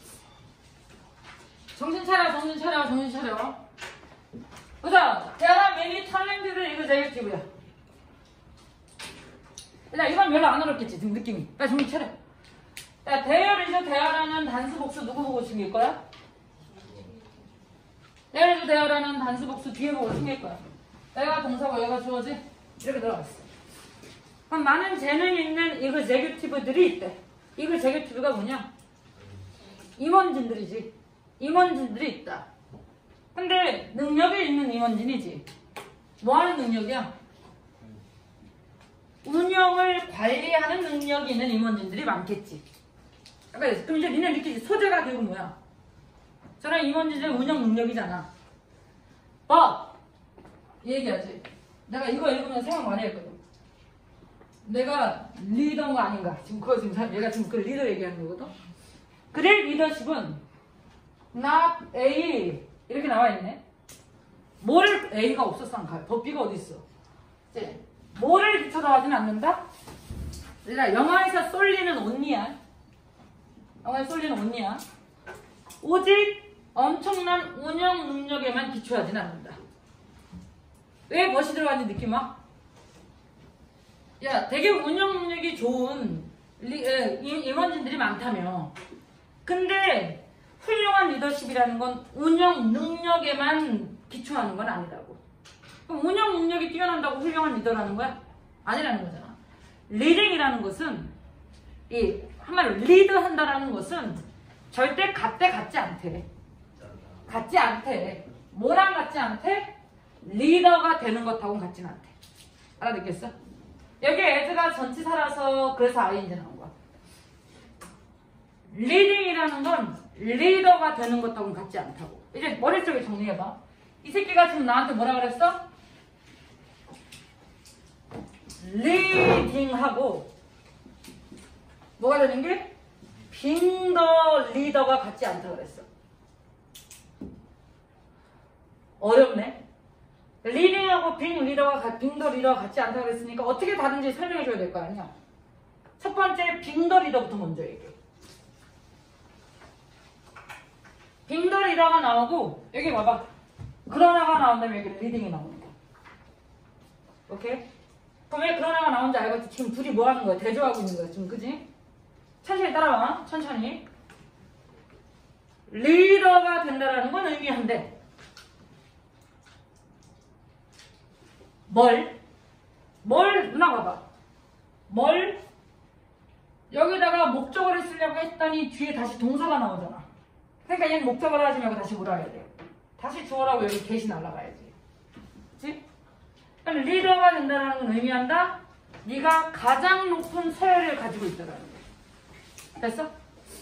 A: 정신 차려, 정신 차려, 정신 차려. 보자. There are many talented executives. 야, 이건 별로 안 어렵겠지, 지금 느낌이. 야, 정신 차려. 야, 대열이죠, 대열하는 단수 복수 누구 보고 챙길 거야? 대열이죠, 대열하는 단수 복수 뒤에 보고 챙길 거야. 내가 동사고 얘가 주어지? 이렇게 들어갔어. 그럼 많은 재능 있는 이그제큐티브들이 있대. 이그제큐티브가 뭐냐? 임원진들이지. 임원진들이 있다. 근데 능력이 있는 임원진이지. 뭐 하는 능력이야? 운영을 관리하는 능력이 있는 임원진들이 많겠지. 그러니까 그럼 이제 니네 느끼지. 소재가 결국 뭐야? 저런 임원진들의 운영 능력이잖아. 어! 이 얘기하지. 내가 이거 읽으면 생각 많이 했거든. 내가 리더인가 아닌가. 지금 그거 지금 얘가 지금 그 리더 얘기하는 거거든. 그래 리더십은 not A 이렇게 나와 있네. 뭐를 A가 없었어 안 가요. 더 B가 어디 있어? 이제 뭐를 기초로 하진 않는다. 그러니까 영화에서 쏠리는 언니야. 영화에서 쏠리는 언니야. 오직 엄청난 운영 능력에만 기초하진 않는다. 왜 멋이 들어가는지 느낌 와? 야, 되게 운영 능력이 좋은 리, 에, 임원진들이 많다며. 근데 훌륭한 리더십이라는 건 운영 능력에만 기초하는 건 아니라고. 그럼 운영 능력이 뛰어난다고 훌륭한 리더라는 거야? 아니라는 거잖아. 리딩이라는 것은 이 한마디로 리드한다라는 것은 절대 같대 같지 않대. 같지 않대. 뭐랑 같지 않대? 리더가 되는 것하고는 같지는 않대. 알아듣겠어? 여기 애드가 전치사라서 그래서 아이엔지 나온 거야. 리딩이라는 건 리더가 되는 것하고는 같지 않다고. 이제 머릿속에 정리해봐. 이 새끼가 지금 나한테 뭐라 그랬어? 리딩하고 뭐가 되는 게? 빙더 리더가 같지 않다고 그랬어. 어렵네. 리딩하고 빙 리더가 빙더 리더가 같지 않다고 그랬으니까 어떻게 다른지 설명해줘야 될 거 아니야. 첫 번째 빙더 리더부터 먼저 얘기해. 빙더 리더가 나오고 여기 봐봐. 그러나가 나온 다음에 여기 리딩이 나오는 거야. 오케이? 그럼 왜 그러나가 나온지 알겠지? 지금 둘이 뭐 하는 거야? 대조하고 있는 거야 지금, 그지? 천천히 따라와. 천천히. 리더가 된다라는 건 의미한데 뭘? 뭘? 누나 봐봐. 뭘? 여기다가 목적어를 쓰려고 했더니 뒤에 다시 동사가 나오잖아. 그러니까 얘는 목적어를 하지 말고 다시 뭐라 해야 돼? 다시 주어라고 여기 get이 날라가야지. 그치? 그럼 리더가 된다는 건 의미한다? 네가 가장 높은 서열을 가지고 있다라는 거야. 됐어?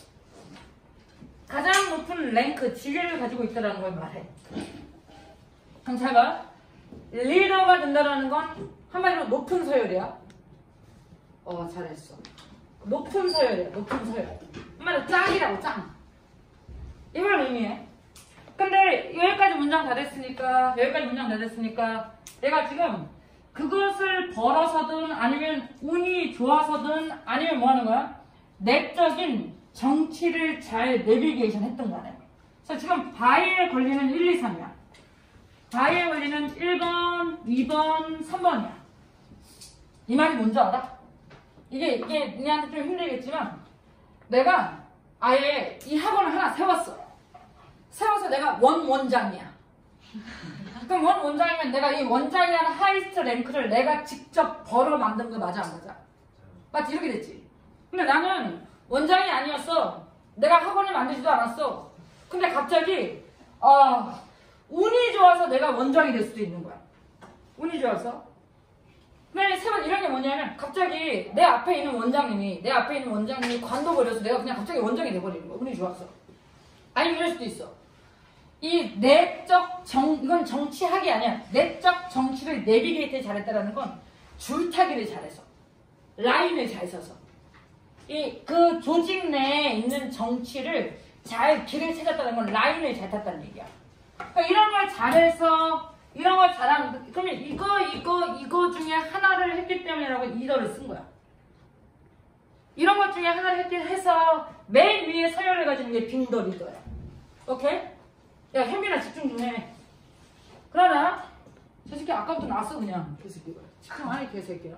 A: 가장 높은 랭크, 지위를 가지고 있다라는 걸 말해. 그럼 잘 봐. 리더가 된다라는 건 한마디로 높은 서열이야. 어, 잘했어. 높은 서열이야, 높은 서열. 한마디로 짱이라고, 짱. 이걸 의미해. 근데 여기까지 문장 다 됐으니까, 여기까지 문장 다 됐으니까, 내가 지금 그것을 벌어서든 아니면 운이 좋아서든 아니면 뭐 하는 거야? 내적인 정치를 잘 내비게이션 했던 거네. 그래서 지금 바이에 걸리는 일, 이, 삼이야. 바이에 걸리는 일 번, 이 번, 삼 번이야. 이 말이 뭔지 알아? 이게, 이게 니한테 좀 힘들겠지만, 내가 아예 이 학원을 하나 세웠어. 세워서 내가 원 원장이야. 그럼 원 원장이면 내가 이 원장이라는 하이스트 랭크를 내가 직접 벌어 만든 거 맞아, 안 맞아? 맞지? 이렇게 됐지? 근데 나는 원장이 아니었어. 내가 학원을 만들지도 않았어. 근데 갑자기, 아, 운이 좋아서 내가 원장이 될 수도 있는 거야. 운이 좋아서. 근데 세번 이런 게 뭐냐면 갑자기 내 앞에 있는 원장님이 내 앞에 있는 원장님이 관둬버려서 내가 그냥 갑자기 원장이 돼버리는 거야. 운이 좋아서. 아니면 이럴 수도 있어. 이 내적 정, 이건 정치학이 아니야. 내적 정치를 내비게이트 잘했다라는 건 줄타기를 잘해서. 라인을 잘 서서. 이 그 조직 내에 있는 정치를 잘 길을 찾았다는 건 라인을 잘 탔다는 얘기야. 그러니까 이런 걸 잘해서 이런 걸 잘하면 그러면 이거 이거 이거 중에 하나를 했기 때문에라고 이더를 쓴 거야. 이런 것 중에 하나를 했기 해서 맨 위에 서열을 가지는 게 빙더 리더야. 오케이? 야 현빈아 집중 좀 해. 그러나 저 새끼 아까부터 나왔어 그냥 개새끼가. 집중 안 해 개새끼야.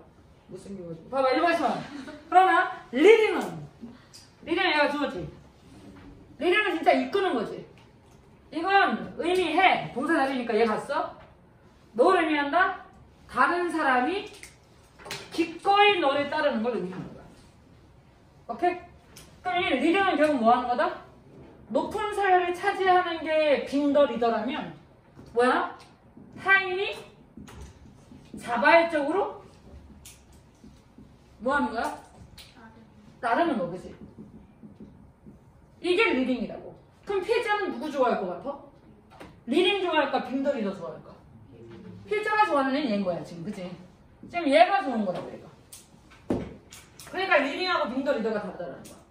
A: 못생겨가지고. 봐봐, 일 번 시험. 그러면 리딩은 리딩은 얘가 주어지. 리딩은 진짜 이끄는 거지. 이건 의미해. 동사 자리니까 얘 갔어. 뭘 의미한다? 다른 사람이 기꺼이 너를 따르는 걸 의미하는 거야. 오케이? 그럼 이 리딩은 결국 뭐 하는 거다? 높은 사회를 차지하는 게 빙더 리더라면 뭐야? 타인이 자발적으로 뭐 하는 거야? 따르는 거, 그치? 이게 리딩이라고. 그럼 피해자는 누구 좋아할 것 같아? 리딩 좋아할까? 빙더 리더 좋아할까? 피해자가 좋아하는 애는 얘인 거야, 지금, 그치? 지금 얘가 좋은 거라고, 얘가. 그러니까 리딩하고 빙더 리더가 다르다는 거야.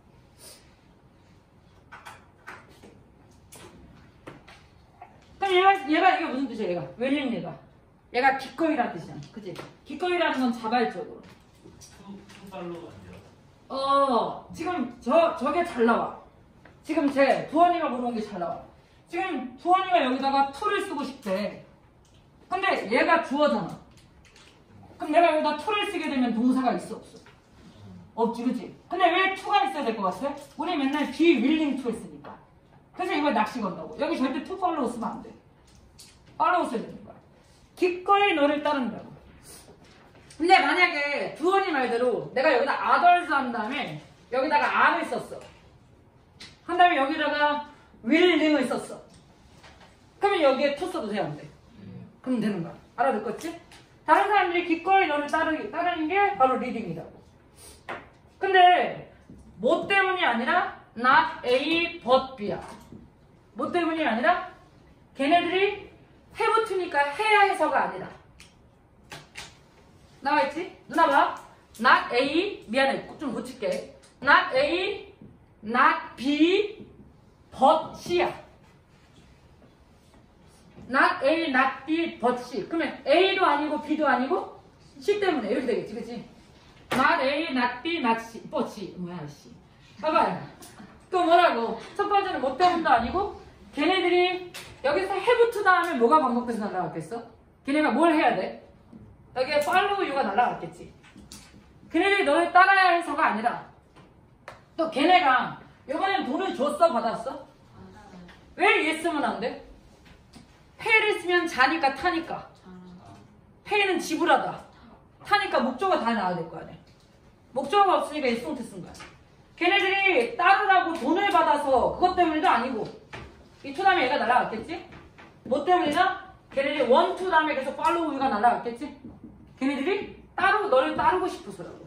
A: 그럼 얘가, 얘가, 이게 무슨 뜻이야, 얘가? 웰링 얘가. 얘가 기꺼이라는 뜻이잖아, 그치? 기꺼이라는 건 자발적으로.
B: 투팔로가 아니라.
A: 어, 지금 저, 저게 잘 나와. 지금 제 두원이가 물어본 게 잘 나와. 지금 두원이가 여기다가 to를 쓰고 싶대. 근데 얘가 주어잖아. 그럼 내가 여기다 to를 쓰게 되면 동사가 있어, 없어? 없지, 그치? 근데 왜 to가 있어야 될 것 같아? 우리 맨날 be willing to 했으니까. 그래서 이걸 낚시 건다고. 여기 절대 to follow 쓰면 안 돼. follow 써야 되는 거야. 기꺼이 너를 따른다고. 근데 만약에 두원이 말대로 내가 여기다 others 한 다음에 여기다가 are을 썼어. 한 다음에 여기다가 willing을 썼어. 그러면 여기에 to 써도 돼, 안 돼? 그럼 되는 거야. 알아듣겠지? 다른 사람들이 기꺼이 너를 따르, 따르는 게 바로 리딩이라고. 근데 뭐 때문이 아니라 not A but B야. 뭐 때문이 아니라 걔네들이 have to니까 해야 해서가 아니라. 나와있지? 누나 봐. not A, 미안해, 좀 고칠게. not A, not B, but C야. not A, not B, but C. 그러면 A도 아니고 B도 아니고 C 때문에 이렇게 되겠지, 그치? not A, not B, not C, but C. 뭐야, C. 봐봐요. 또 뭐라고? 첫 번째는 뭐 때문도 아니고 걔네들이 여기서 have to 다음에 뭐가 반복돼서 날라갔겠어? 걔네가 뭘 해야 돼? 여기에 follow you가 날라갔겠지. 걔네들이 너를 따라야 해서가 아니라 또 걔네가 이번엔 돈을 줬어, 받았어? 왜 예스면 안 돼? pay를 쓰면 자니까 타니까. pay는 지불하다. 타니까 목적어 다 나와야 될 거 아니야. 목적어가 없으니까 yes don't 쓴 거야. 걔네들이 따르라고 돈을 받아서 그것 때문에도 아니고 이 to 다음에 얘가 날라갔겠지? 뭐 때문이냐? 걔네들이 want to 다음에 계속 follow you가 날라갔겠지? 걔네들이 따르고 너를 따르고 싶어서라고.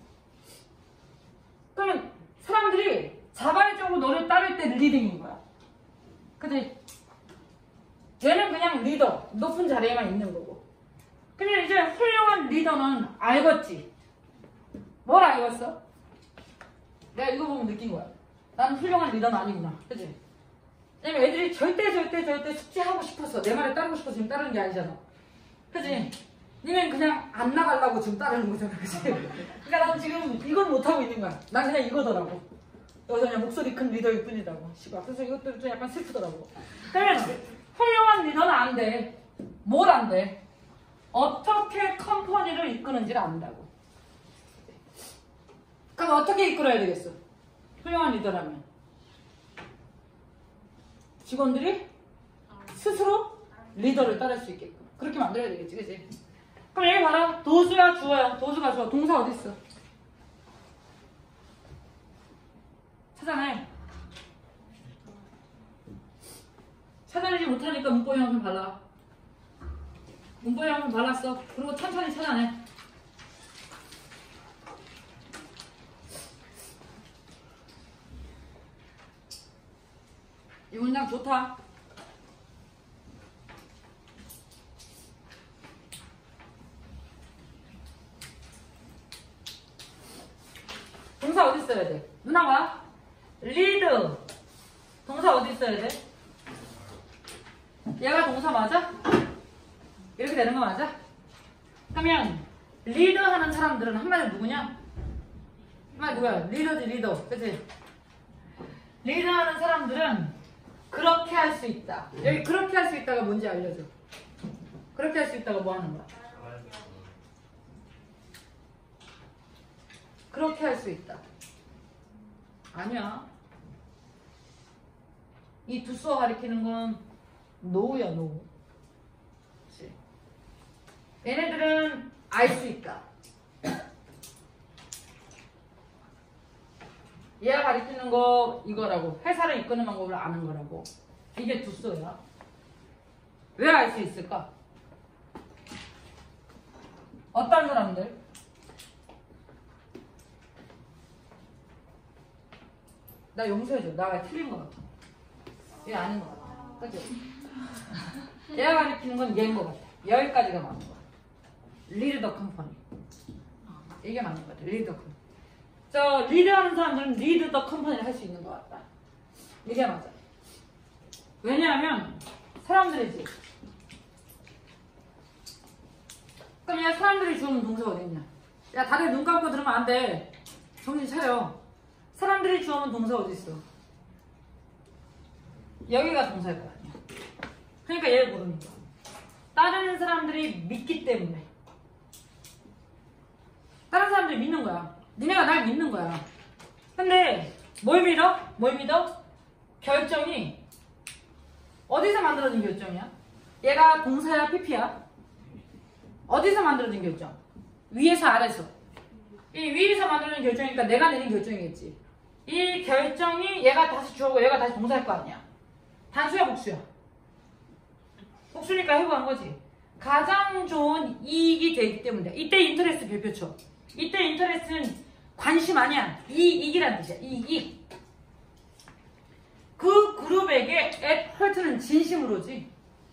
A: 그러면 사람들이 자발적으로 너를 따를 때 리딩인 거야. 근데 얘는 그냥 리더, 높은 자리에만 있는 거고. 근데 이제 훌륭한 리더는 알겠지. 뭘 알겠어? 내가 이거 보면 느낀 거야. 나는 훌륭한 리더는 아니구나. 그치? 왜냐면 애들이 절대 절대 절대 숙제하고 싶어서 내 말에 따르고 싶어서 지금 따르는 게 아니잖아. 그치? 니는 그냥 안 나가려고 지금 따르는 거잖아. 그치? 그러니까 난 지금 이건 못하고 있는 거야. 난 그냥 이거더라고. 여기서 그냥 목소리 큰 리더일 뿐이라고. 씨발. 그래서 이것도 좀 약간 슬프더라고. 그러면 훌륭한 리더는 안 돼. 뭘 안 돼? 어떻게 컴퍼니를 이끄는지를 안다고. 그럼 어떻게 이끌어야 되겠어? 훌륭한 리더라면 직원들이 스스로 리더를 따를 수 있게끔 그렇게 만들어야 되겠지, 그치? 그럼 여기 봐라. 도수야 주어야. 도수가 주어. 동사 어디 있어? 찾아내. 찾아내지 못하니까 문법 영상 발라. 문법 영상 발랐어. 그리고 천천히 찾아내. 이 문장 좋다. 동사 어디 써야 돼? 누나가 리드. 동사 어디 써야 돼? 얘가 동사 맞아? 이렇게 되는 거 맞아? 그러면 리더 하는 사람들은 한마디로 누구냐? 한마디 누구야? 리더지, 리더. 그치? 리더 하는 사람들은 그렇게 할 수 있다. 여기 그렇게 할 수 있다가 뭔지 알려줘. 그렇게 할 수 있다가 뭐 하는 거야? 그렇게 할 수 있다. 아니야. 이 두 수어 가리키는 건 노우야, 노우. 그치? 얘네들은 알 수 있다. 얘가 가리키는 거 이거라고. 회사를 이끄는 방법을 아는 거라고. 이게 두 수어야. 왜 알 수 있을까? 어떤 사람들? 나 용서해줘. 나가 틀린 것 같아. 얘 아닌 것 같아. 그치? 얘가 가리키는 건 얘인 것 같아. 여기까지가 맞는 거야. 리드 더 컴퍼니. 이게 맞는 것 같아. 리드 더 컴퍼니. 저 리드하는 사람들은 리드 더 컴퍼니를 할 수 있는 것 같다. 이게 맞아. 왜냐하면 사람들이지. 그럼 얘 사람들이 주어진 동사가 어딨냐? 야, 다들 눈 감고 들으면 안 돼. 정신 차려. 사람들이 주어진 동사 어디 있어? 여기가 동사일 거 아니야. 그러니까 얘를 모르는 거야. 다른 사람들이 믿기 때문에. 다른 사람들이 믿는 거야. 니네가 날 믿는 거야. 근데 뭘 믿어? 뭘 믿어? 결정이 어디서 만들어진 결정이야? 얘가 동사야, 피피야? 어디서 만들어진 결정? 위에서, 아래서. 이 위에서 만들어진 결정이니까 내가 내린 결정이겠지. 이 결정이 얘가 다시 주어고 얘가 다시 동사일 거 아니야. 단수야, 복수야? 복수니까 해부한 거지. 가장 좋은 이익이 되기 때문에. 이때 인터레스트 별표 쳐. 이때 인터레스트는 관심 아니야. 이익이란 뜻이야. 이익. 그 그룹에게 at hurt는 진심으로지.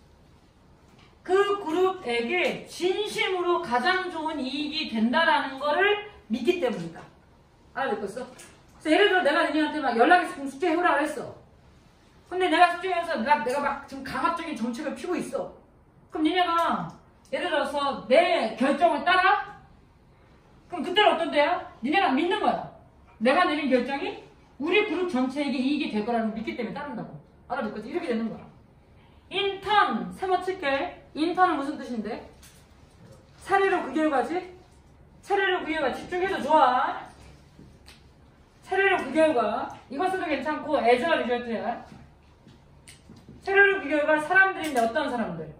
A: 그 그룹에게 진심으로 가장 좋은 이익이 된다라는 거를 믿기 때문이다. 알아듣겠어? 그래서 예를 들어 내가 니네한테 막 연락해서 숙제 해오라 그랬어. 근데 내가 숙제해서 내가, 내가 막 지금 강압적인 정책을 피고 있어. 그럼 니네가 예를 들어서 내 결정을 따라? 그럼 그때는 어떤 데야? 니네가 믿는 거야. 내가 내린 결정이 우리 그룹 전체에게 이익이 될 거라는 걸 믿기 때문에 따른다고. 알아듣겠지? 이렇게 되는 거야. 인턴, 세모 칠게. 인턴은 무슨 뜻인데? 차례로 그 결과지? 차례로 그 결과 집중해서 좋아. 차례로 그 결과. 이거 써도 괜찮고 as a result야. 차례로 그 결과 사람들인데 어떤 사람들?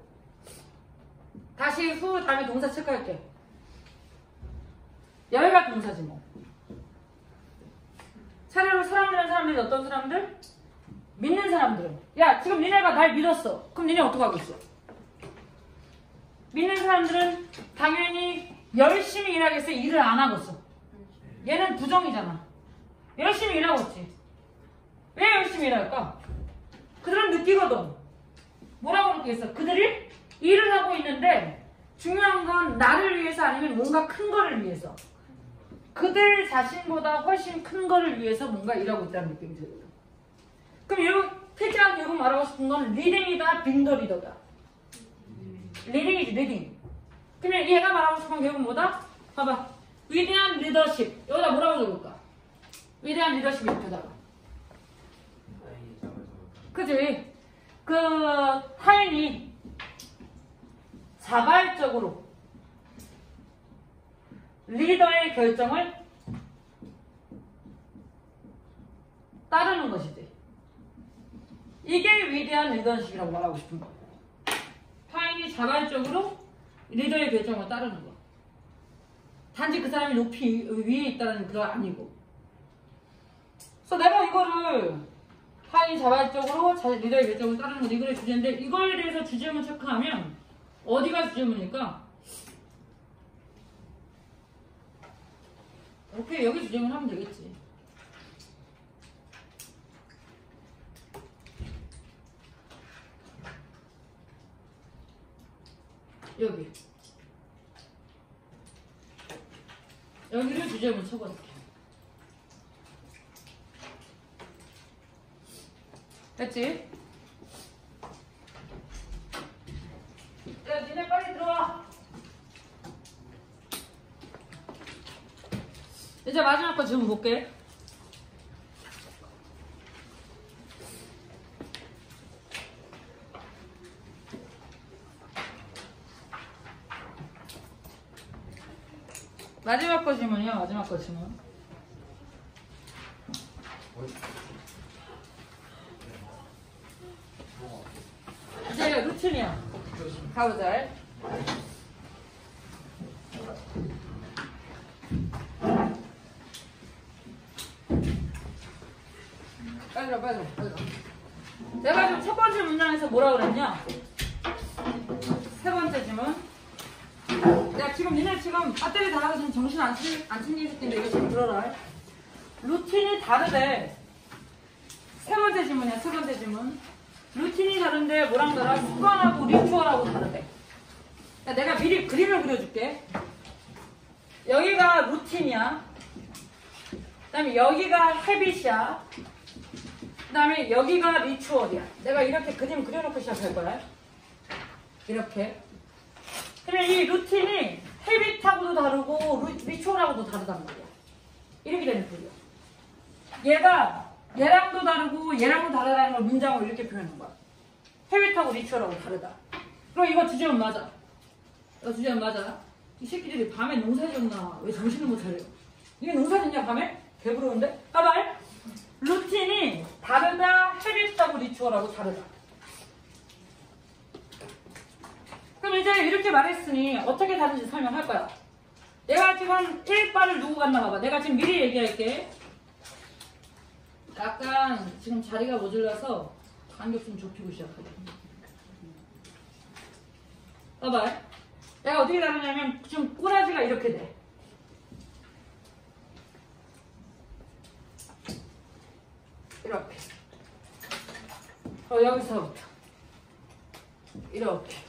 A: 다시 후 다음에 동사 체크할게. 여기가 동사지 뭐. 차례로 사람들은 사람들이 어떤 사람들? 믿는 사람들은. 야, 지금 니네가 날 믿었어. 그럼 니네 어떡하고 있어? 믿는 사람들은 당연히 열심히 일하겠어. 일을 안 하고 있어. 얘는 부정이잖아. 열심히 일하고 있지. 왜 열심히 일할까? 그들은 느끼거든. 뭐라고 느끼겠어? 그들이 일을 하고 있는데 중요한 건 나를 위해서 아니면 뭔가 큰 거를 위해서. 그들 자신보다 훨씬 큰 거를 위해서 뭔가 일하고 있다는 느낌이 들거든. 그럼 여러분, 태지가 결국 말하고 싶은 건 리딩이다, 빈더 리더다. 리딩이지, 리딩. 그러면 얘가 말하고 싶은 건 결국 뭐다? 봐봐. 위대한 리더십. 여기다 뭐라고 적을까? 위대한 리더십 옆에다가. 그지? 그 타인이 자발적으로 리더의 결정을 따르는 것이지. 이게 위대한 리더십이라고 말하고 싶은 거야. 타인이 자발적으로 리더의 결정을 따르는 거. 단지 그 사람이 높이 위에 있다는 그거 아니고. 그래서 내가 이거를 타인이 자발적으로 리더의 결정을 따르는 거 이거의 주제인데 이거에 대해서 주제문 체크하면 어디가 주제문일까? 오케이, 여기 주제문 하면 되겠지. 여기. 여기를 주제문 쳐버릴게. 됐지? 야, 니네 빨리 들어와. 이제 마지막 거 질문 볼게. 마지막 거 질문이야, 마지막 거 질문. 이제 루틴이야. 가보자. 빨리 와, 빨리 와, 빨리 와. 내가 지금 첫 번째 문장에서 뭐라 그랬냐? 세 번째 질문. 야, 지금 니네 지금 배터리 다 나가서 정신 안, 챙, 안 챙기실 텐데 이거 좀 들어라. 루틴이 다르대. 세 번째 질문이야, 세 번째 질문. 루틴이 다른데 뭐랑 달라? 습관하고 리추얼하고 다르대. 야, 내가 미리 그림을 그려줄게. 여기가 루틴이야. 그 다음에 여기가 헤빗이야. 그 다음에 여기가 리추얼이야. 내가 이렇게 그림 그려놓고 시작할 거야. 이렇게. 그러면 이 루틴이 헤빗하고도 다르고 리추얼하고도 다르단 말이야. 이렇게 되는 거야. 얘가 얘랑도 다르고 얘랑도 다르다는 걸 문장으로 이렇게 표현한 거야. 헤빗하고 리추얼하고 다르다. 그럼 이거 주제는 맞아. 이거 주제는 맞아. 이 새끼들이 밤에 농사졌나? 왜 정신을 못 차려? 이게 농사졌냐 밤에? 배부르는데? 봐봐. 루틴이 다르다, 헤빗하고 리추얼하고 다르다. 그럼 이제 이렇게 말했으니 어떻게 다른지 설명할 거야. 내가 지금 일 바를 누구 갔나 봐봐. 내가 지금 미리 얘기할게. 약간 지금 자리가 모자라서 간격 좀 좁히고 시작하자. 봐봐. 내가 어떻게 다르냐면 지금 꼬라지가 이렇게 돼. 이렇게. 어, 여기서부터 이렇게.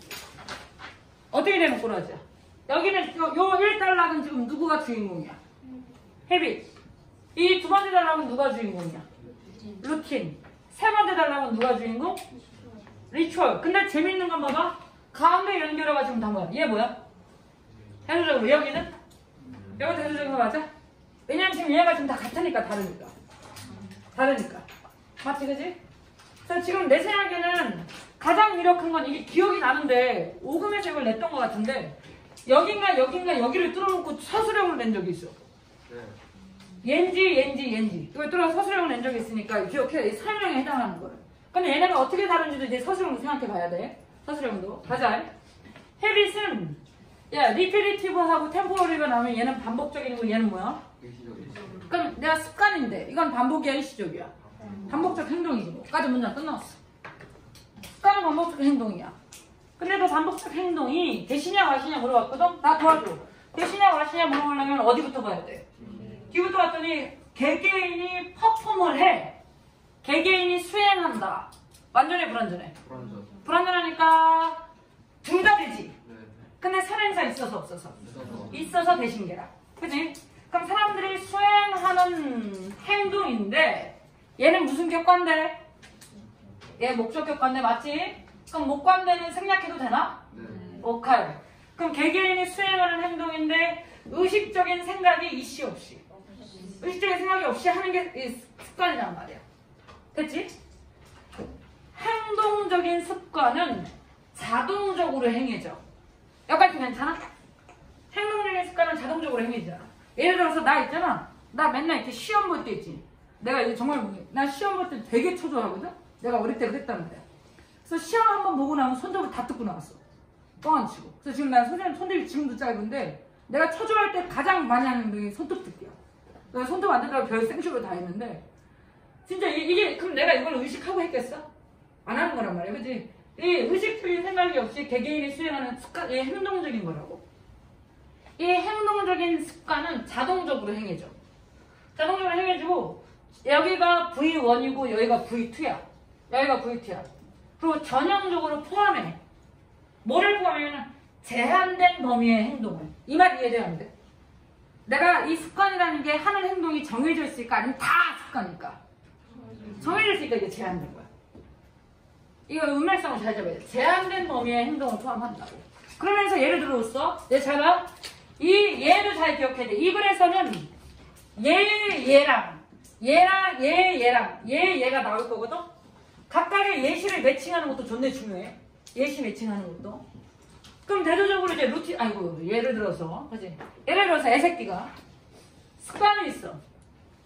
A: 어떻게 되는 꼬라지야? 여기는 요, 요 일 달락은 지금 누구가 주인공이야? 헤빗. 이 두 번째 달락은 누가 주인공이야? 루틴. 세 번째 달락은 누가 주인공? 리추얼. 근데 재밌는 건 봐봐. 가운데 연결해가 지금 다 뭐야? 얘 뭐야? 대조적으로. 여기는? 여기 대조적으로 맞아? 왜냐면 지금 얘가 지금 다 같으니까 다르니까. 다르니까. 맞지, 그지? 그래서 지금 내 생각에는 가장 유력한 건 이게 기억이 나는데 오금에서 이걸 냈던 것 같은데 여긴가 여긴가 여기를 뚫어놓고 서술형으로 낸 적이 있어. 네. 옌지 옌지 옌지 이걸 뚫어 서술형을 낸 적이 있으니까 기억해. 설명에 해당하는 거를. 근데 얘네가 어떻게 다른지도 이제 서술형으로 생각해 봐야 돼. 서술형도. 가자. 헤빗은 야 리피리티브하고 템포러리가 나오면 얘는 반복적인 거고 얘는 뭐야? 일시적이야. 그럼 내가 습관인데 이건 반복이야 일시적이야? 반복적 행동이지 뭐. 까지 문장 끝났어. 습관은 반복적 행동이야. 근데 그 반복적 행동이 대시냐 마시냐 물어봤거든? 나 도와줘. 대시냐 마시냐 물어보려면 어디부터 봐야 돼? 뒤부터 봤더니 개개인이 퍼폼을 해. 개개인이 수행한다. 완전히 불완전해. 불완전. 불완전하니까 둘 다 되지. 네. 근데 선행사 있어서 없어서? 있어서. 있어서 대신계라. 그치? 그럼 사람들이 수행하는 행동인데 얘는 무슨 격관데? 얘 목적 격관데 맞지? 그럼 목관대는 생략해도 되나? 네. 오케이. 그럼 개개인이 수행하는 행동인데 의식적인 생각이 이씨 없이 의식적인 생각이 없이 하는 게 습관이란 말이야. 됐지? 행동적인 습관은 자동적으로 행해져. 여기까지 괜찮아? 행동적인 습관은 자동적으로 행해지잖아. 예를 들어서 나 있잖아. 나 맨날 이렇게 시험 볼 때 있지. 내가 이제 정말 나 시험 볼 때 되게 초조하거든? 내가 어릴 때 그랬단 말이야. 그래서 시험 한번 보고 나면 손잡이 다 뜯고 나왔어. 뻥 안 치고. 그래서 지금 나 선생님 손잡이 지금도 짧은데 내가 초조할 때 가장 많이 하는 행동이 손톱 뜯기야. 내가 손톱 안 뜯다가 별 생식으로 다 했는데 진짜 이, 이게 그럼 내가 이걸 의식하고 했겠어? 안 하는 거란 말이야. 그치? 이 의식적인 생각이 없이 개개인이 수행하는 습관, 이 행동적인 거라고. 이 행동적인 습관은 자동적으로 행해져. 자동적으로 행해지고 여기가 브이 원이고 여기가 브이 투야. 여기가 브이 투야. 그리고 전형적으로 포함해. 뭐를 포함하냐면 제한된 범위의 행동을. 이 말 이해돼야 하는데. 내가 이 습관이라는 게 하는 행동이 정해져 있을까 아니면 다 습관일까? 정해져 있으니까 이게 제한된 거야. 이거 운명성을 잘 잡아야 돼. 제한된 범위의 행동을 포함한다고. 그러면서 예를 들어서 얘 잘 봐. 이 얘도 잘 기억해야 돼. 이 글에서는 얘 얘랑 얘랑 얘 얘랑 얘 얘가 나올 거거든. 각각의 예시를 매칭하는 것도 존나 중요해. 예시 매칭하는 것도. 그럼 대조적으로 이제 루틴 아이고 예를 들어서 그지? 예를 들어서 애새끼가 습관이 있어.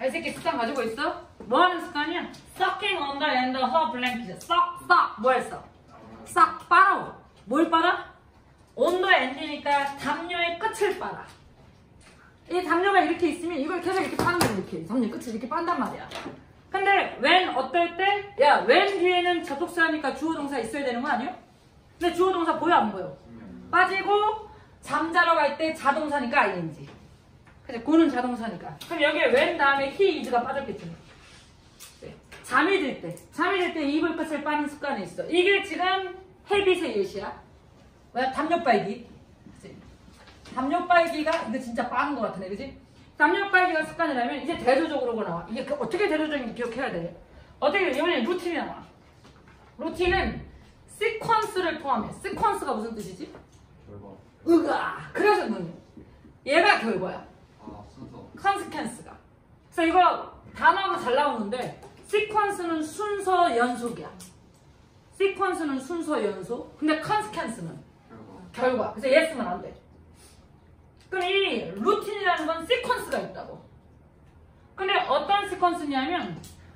A: 아, 이 새끼 습관 가지고 있어? 뭐 하는 습관이야? Sucking on the end of her blanket. 썩, 썩. 뭐 했어? 싹 빨아. 뭘 빨아? on the end이니까 담요의 끝을 빨아. 이 담요가 이렇게 있으면 이걸 계속 이렇게 빠는 거야. 이렇게. 담요 끝을 이렇게 빤단 말이야. 근데 when 어떨 때? 야, when 뒤에는 접속사니까 주어 동사 있어야 되는 거 아니야? 근데 주어 동사 보여 안 보여? 빠지고 잠자러 갈 때 자동사니까 ing. 그치? 고는 자동사니까. 그럼 여기에 when 다음에 he is가 빠졌겠지. 네. 잠이 들 때. 잠이 들 때 이불 끝을 빠는 습관이 있어. 이게 지금 헤빗의 예시야. 뭐야? 담요 빨기. 그치? 담요 빨기가 이거 진짜 빠는 것 같네. 그치? 담요 빨기가 습관이라면 이제 대조적으로가 나와. 이게 그 어떻게 대조적인지 기억해야 돼. 어떻게 이번에 루틴이 나와. 루틴은 시퀀스를 포함해. 시퀀스가 무슨 뜻이지?
C: 결과.
A: 으가. 그래서 는 얘가 결과야.
C: 아, 순서.
A: 컨시퀀스가. 그래서 이거 단어가 잘 나오는데 시퀀스는 순서 연속이야. 시퀀스는 순서 연속. 근데 컨시퀀스는
C: 결과.
A: 결과. 그래서 얘 쓰면 안 돼. 그럼 이 루틴이라는 건 시퀀스가 있다고. 근데 어떤 시퀀스냐면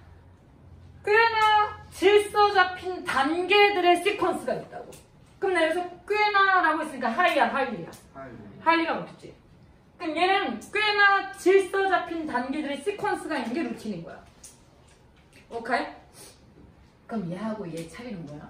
A: 꽤나 질서 잡힌 단계들의 시퀀스가 있다고. 그럼 내가 여기서 꽤나라고 했으니까 하이야, 하이리야.
C: 하이리.
A: 하이리가 없지. 그럼 얘는 꽤나 질서 잡힌 단계들의 시퀀스가 있는 게 루틴인 거야. 오케이? 그럼 얘하고 얘 차이는 뭐야?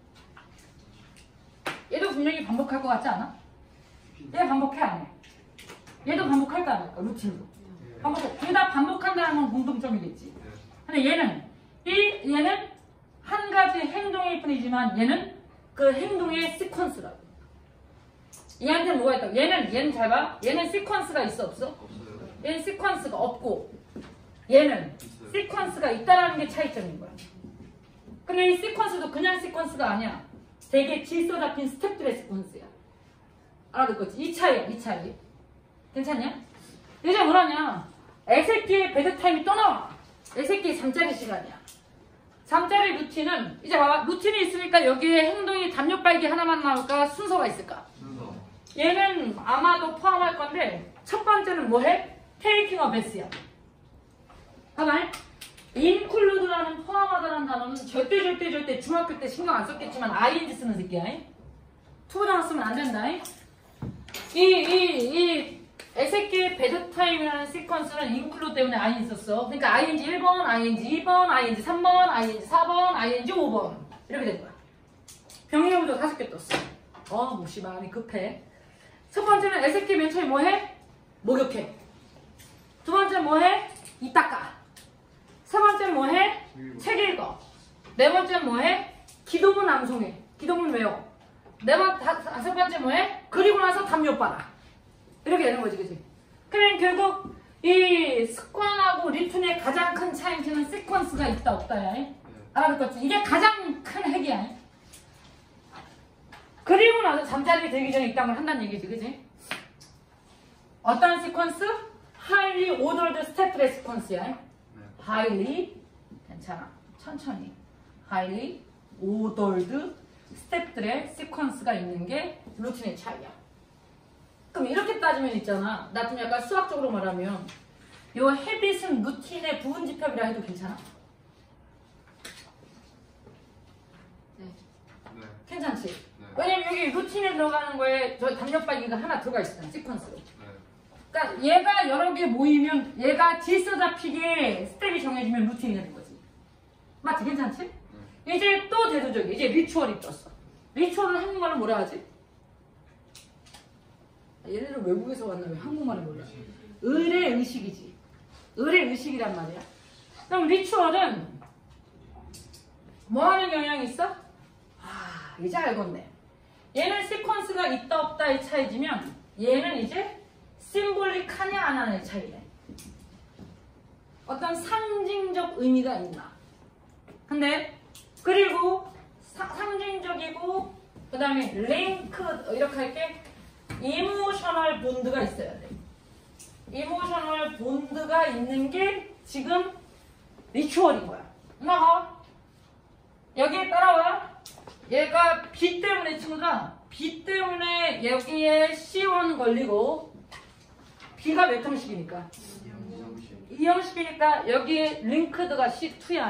A: 얘도 분명히 반복할 것 같지 않아? 얘 반복해 안 해? 얘도 반복할 거 아닐까? 루틴으로. 반복해. 둘 다 반복한다는 건 공통점이겠지. 근데 얘는 이 얘는 한 가지 행동일 뿐이지만 얘는 그 행동의 시퀀스라고. 얘한테는 뭐가 있다고? 얘는 얘는 잘 봐. 얘는 시퀀스가 있어 없어?
C: 없어요.
A: 얘는 시퀀스가 없고 얘는
C: 있어요.
A: 시퀀스가 있다라는 게 차이점인 거야. 근데 이 시퀀스도 그냥 시퀀스가 아니야. 되게 질서 잡힌 스텝들의 시퀀스야. 알아듣겠지? 이 차이야, 이 차이. 괜찮냐? 이제 뭐라냐? 애새끼의 베드타임이 또 나와. 애새끼의 잠자리 시간이야. 잠자리 루틴은 이제 봐봐. 루틴이 있으니까 여기에 행동이 담요 빨기 하나만 나올까? 순서가 있을까?
C: 순서.
A: 얘는 아마도 포함할 건데 첫 번째는 뭐해? Taking a bath야. 봐봐. include라는 포함하다라는 단어는 절대 절대 절대 중학교 때 신경 안 썼겠지만 ing 쓰는 새끼야. 투부정어 쓰면 안 된다. 이 이 이 애새끼의 베드타임이라는 시퀀스는 include 때문에 ing 썼어. 그러니까 ing 일 번, ing 이 번, ing 삼 번, ing 사 번, ing 오 번 이렇게 된 거야. 병렬부터 다섯 개 떴어. 어, 몹시 마음이 급해. 첫 번째는 애새끼 맨 처음에 뭐해? 목욕해. 두 번째 뭐해? 이 닦아. 세 번째 뭐해? 책 읽어. 네 번째 뭐해? 기도문 낭송해. 기도문 외워. 네 번, 다, 다섯 번째 뭐해? 그리고 나서 담요 빨아. 이렇게 되는 거지, 그치? 그러면 결국 이 습관하고 리튼의 가장 큰 차이는 시퀀스가 있다, 없다야.
C: 네.
A: 알아듣겠지? 이게 가장 큰 핵이야. 그리고 나서 잠자리 들기 전에 이 땅을 한다는 얘기지, 그치? 어떤 시퀀스? highly ordered step들의 시퀀스야.
C: 네.
A: highly, 괜찮아. 천천히. highly ordered 스텝들의 시퀀스가 있는 게 루틴의 차이야. 그럼 이렇게 따지면 있잖아. 나 좀 약간 수학적으로 말하면 요 헤빗은 루틴의 부분집합이라 해도 괜찮아? 네.
C: 네.
A: 괜찮지?
C: 네.
A: 왜냐면 여기 루틴에 들어가는 거에 저 담요 빨기가 하나 들어가 있잖아. 시퀀스로.
C: 네.
A: 그러니까 얘가 여러 개 모이면 얘가 질서 잡히게 스텝이 정해지면 루틴이 되는 거지. 맞지? 괜찮지?
C: 네.
A: 이제 또 대조적이 이제 리추얼이 떴어. 리추얼은 한국말로 뭐라 하지? 얘네는 외국에서 왔나 왜 한국말을 몰라? 의례 의식이지. 의례 의식이란 말이야. 그럼 리추얼은 뭐 하는 경향이 있어? 아, 이제 알겠네. 얘는 시퀀스가 있다 없다의 차이지만 얘는 이제 심볼릭하냐 안 하냐의 차이네. 어떤 상징적 의미가 있나. 근데 그리고 사, 상징적이고 그 다음에 링크 이렇게 할게 이모셔널 본드가 있어야 돼. 이모셔널 본드가 있는 게 지금 리추얼인 거야. 엄마가 여기에 따라와. 얘가 B 때문에 이 친구가 B 때문에 여기에 씨 원 걸리고 B가 몇 형식이니까?
C: 이형식.
A: 이 형식이니까 여기에 링크드가 씨 투야.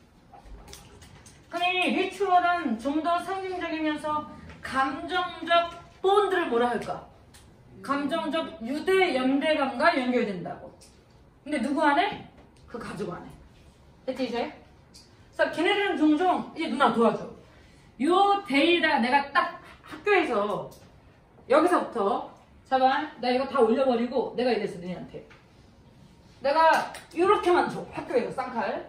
A: 그럼 이 리추얼은 좀 더 상징적이면서 감정적 본드를 뭐라 할까? 감정적 유대 연대감과 연결된다고. 근데 누구 안에? 그 가족 안에. 됐지 이제? 그래서 걔네들은 종종 이제 누나 도와줘. 요 데이다 내가 딱 학교에서 여기서부터 잠깐 나 이거 다 올려버리고 내가 이랬어 너희한테. 내가 이렇게만 줘 학교에서 쌍칼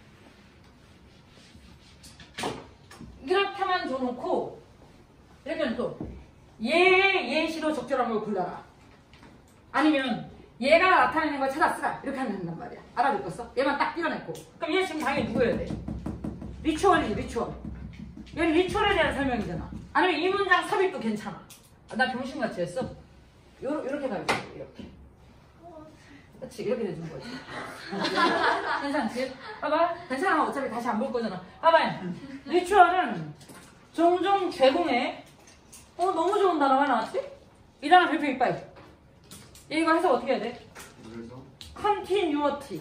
A: 이렇게만 줘놓고 이렇게는 또 얘의 예시로 적절한 걸 골라라. 아니면 얘가 나타내는 걸 찾아 쓰라 이렇게 하면 된단 말이야. 알아듣겠어? 얘만 딱 띄어냈고 그럼 얘 지금 당연히 누구여야 돼? 리추얼이지 리추얼. 얘는 리추얼에 대한 설명이잖아. 아니면 이 문장 삽입도 괜찮아. 아, 나 병신같이 했어? 요, 요렇게 가야지 이렇게. 그렇지 이렇게 내주는 거지. 괜찮지? 봐봐 괜찮아 어차피 다시 안 볼 거잖아. 봐봐 리추얼은 종종 제공해. 어 너무 좋은 단어가 나왔지? 이 단어 별표 이빠이. 얘 이거 해석 어떻게 해야 돼?
C: 그래서
A: 컨티뉴어티.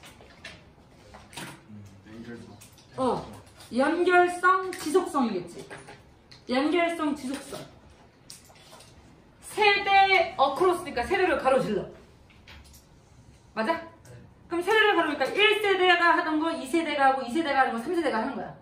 C: 연결성.
A: 어 연결성 지속성이겠지. 연결성 지속성. 세대 어크로스니까 세대를 가로질러. 맞아? 그럼 세대를 가로니까 일 세대가 하던 거 이 세대가 하고 이 세대가 하는 거 삼 세대가 하는 거야.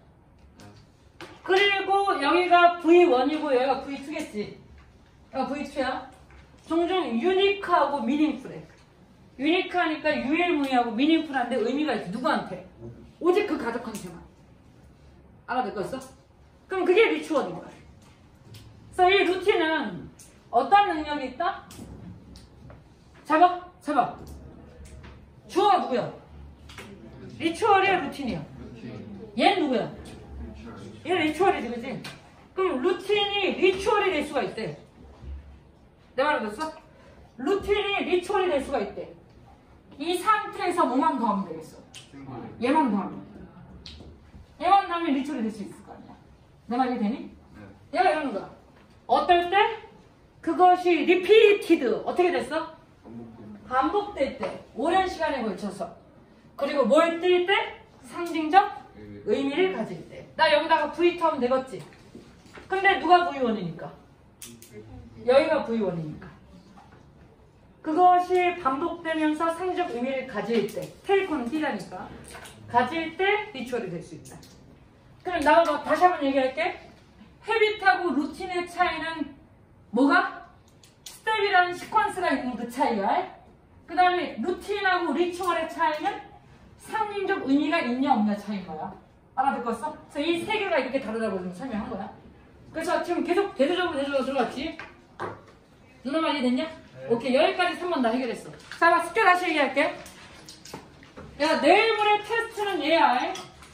A: 그리고 여기가 브이 원이고 여기가 브이 투겠지. 여기가 브이 투야. 종종 유니크하고 미닝풀해. 유니크하니까 유일무이하고 미닝풀한데 의미가 있어. 누구한테? 오직 그 가족한테만. 알아듣겠어? 그럼 그게 리추얼인 거야. 그래서 이 루틴은 어떤 능력이 있다? 잡아, 잡아. 주어가 누구야? 리추얼이야, 루틴이야?
C: 루틴.
A: 얘는 누구야?
C: 리추얼.
A: 얘 리추얼이지, 그지? 그럼 루틴이 리추얼이 될 수가 있대. 내 말 알았어? 루틴이 리추얼이 될 수가 있대. 이 상태에서 뭐만 더하면 되겠어?
C: 싱글.
A: 얘만 더하면. 얘만 더하면 리추얼이 될 수 있을 거 아니야. 내 말이 되니?
C: 네.
A: 얘가 이러는 거야. 어떨 때? 그것이 리피티드. 어떻게 됐어?
C: 반복된.
A: 반복될 때. 오랜 시간에 걸쳐서. 그리고 뭘 뜰 때? 상징적 의미를 가질 때. 나 여기다가 브이 투 하면 되겠지? 근데 누가 브이 원이니까? 여기가 브이 원이니까. 그것이 반복되면서 상징적 의미를 가질 때. 테이크는 띄라니까. 가질 때 리추얼이 될 수 있다. 그럼 나가 다시 한번 얘기할게. 헤빗하고 루틴의 차이는 뭐가? 스텝이라는 시퀀스가 있는 그 차이야. 그 다음에 루틴하고 리추얼의 차이는 상징적 의미가 있냐 없냐 차이인 거야. 알아듣겠어? 그래서 이 세 개가 이렇게 다르다고 좀 설명한 거야. 그래서 지금 계속 대조적으로 대조적으로 들어갔지? 누나 말 이해됐냐? 네. 오케이 여기까지 삼 번 다 해결했어. 자, 나 숙제 다시 얘기할게. 야, 내일 모레 테스트는 얘야.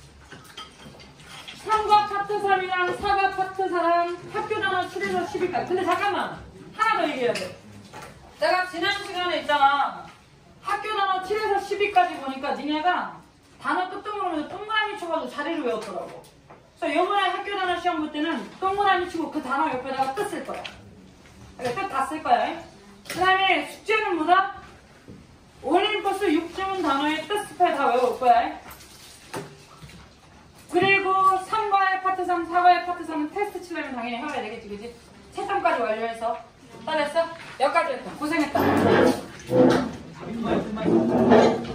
A: 삼과 파트 삼이랑 사과 파트 사랑 학교 단어 칠에서 십일까지. 근데 잠깐만 하나 더 얘기해야 돼. 내가 지난 시간에 있잖아 학교 단어 칠에서 십이까지 보니까 니네가 단어 끝동으로 동그라미 쳐가지고 자리를 외웠더라고. 그래서 요번에 학교 단어 시험 볼 때는 동그라미 치고 그 단어 옆에다가 뜻 쓸 거야. 뜻 다 쓸 거야. 그 다음에 숙제는 뭐다? 올림포스 육 중 단어의 뜻 스펠 다 외워올 거야. 그리고 삼과의 파트 삼, 사과의 파트 삼은 테스트 치려면 당연히 해봐야 되겠지, 그지? 채점까지 완료해서. 다 됐어? 여기까지 했다. 고생했다.
B: 답이 많이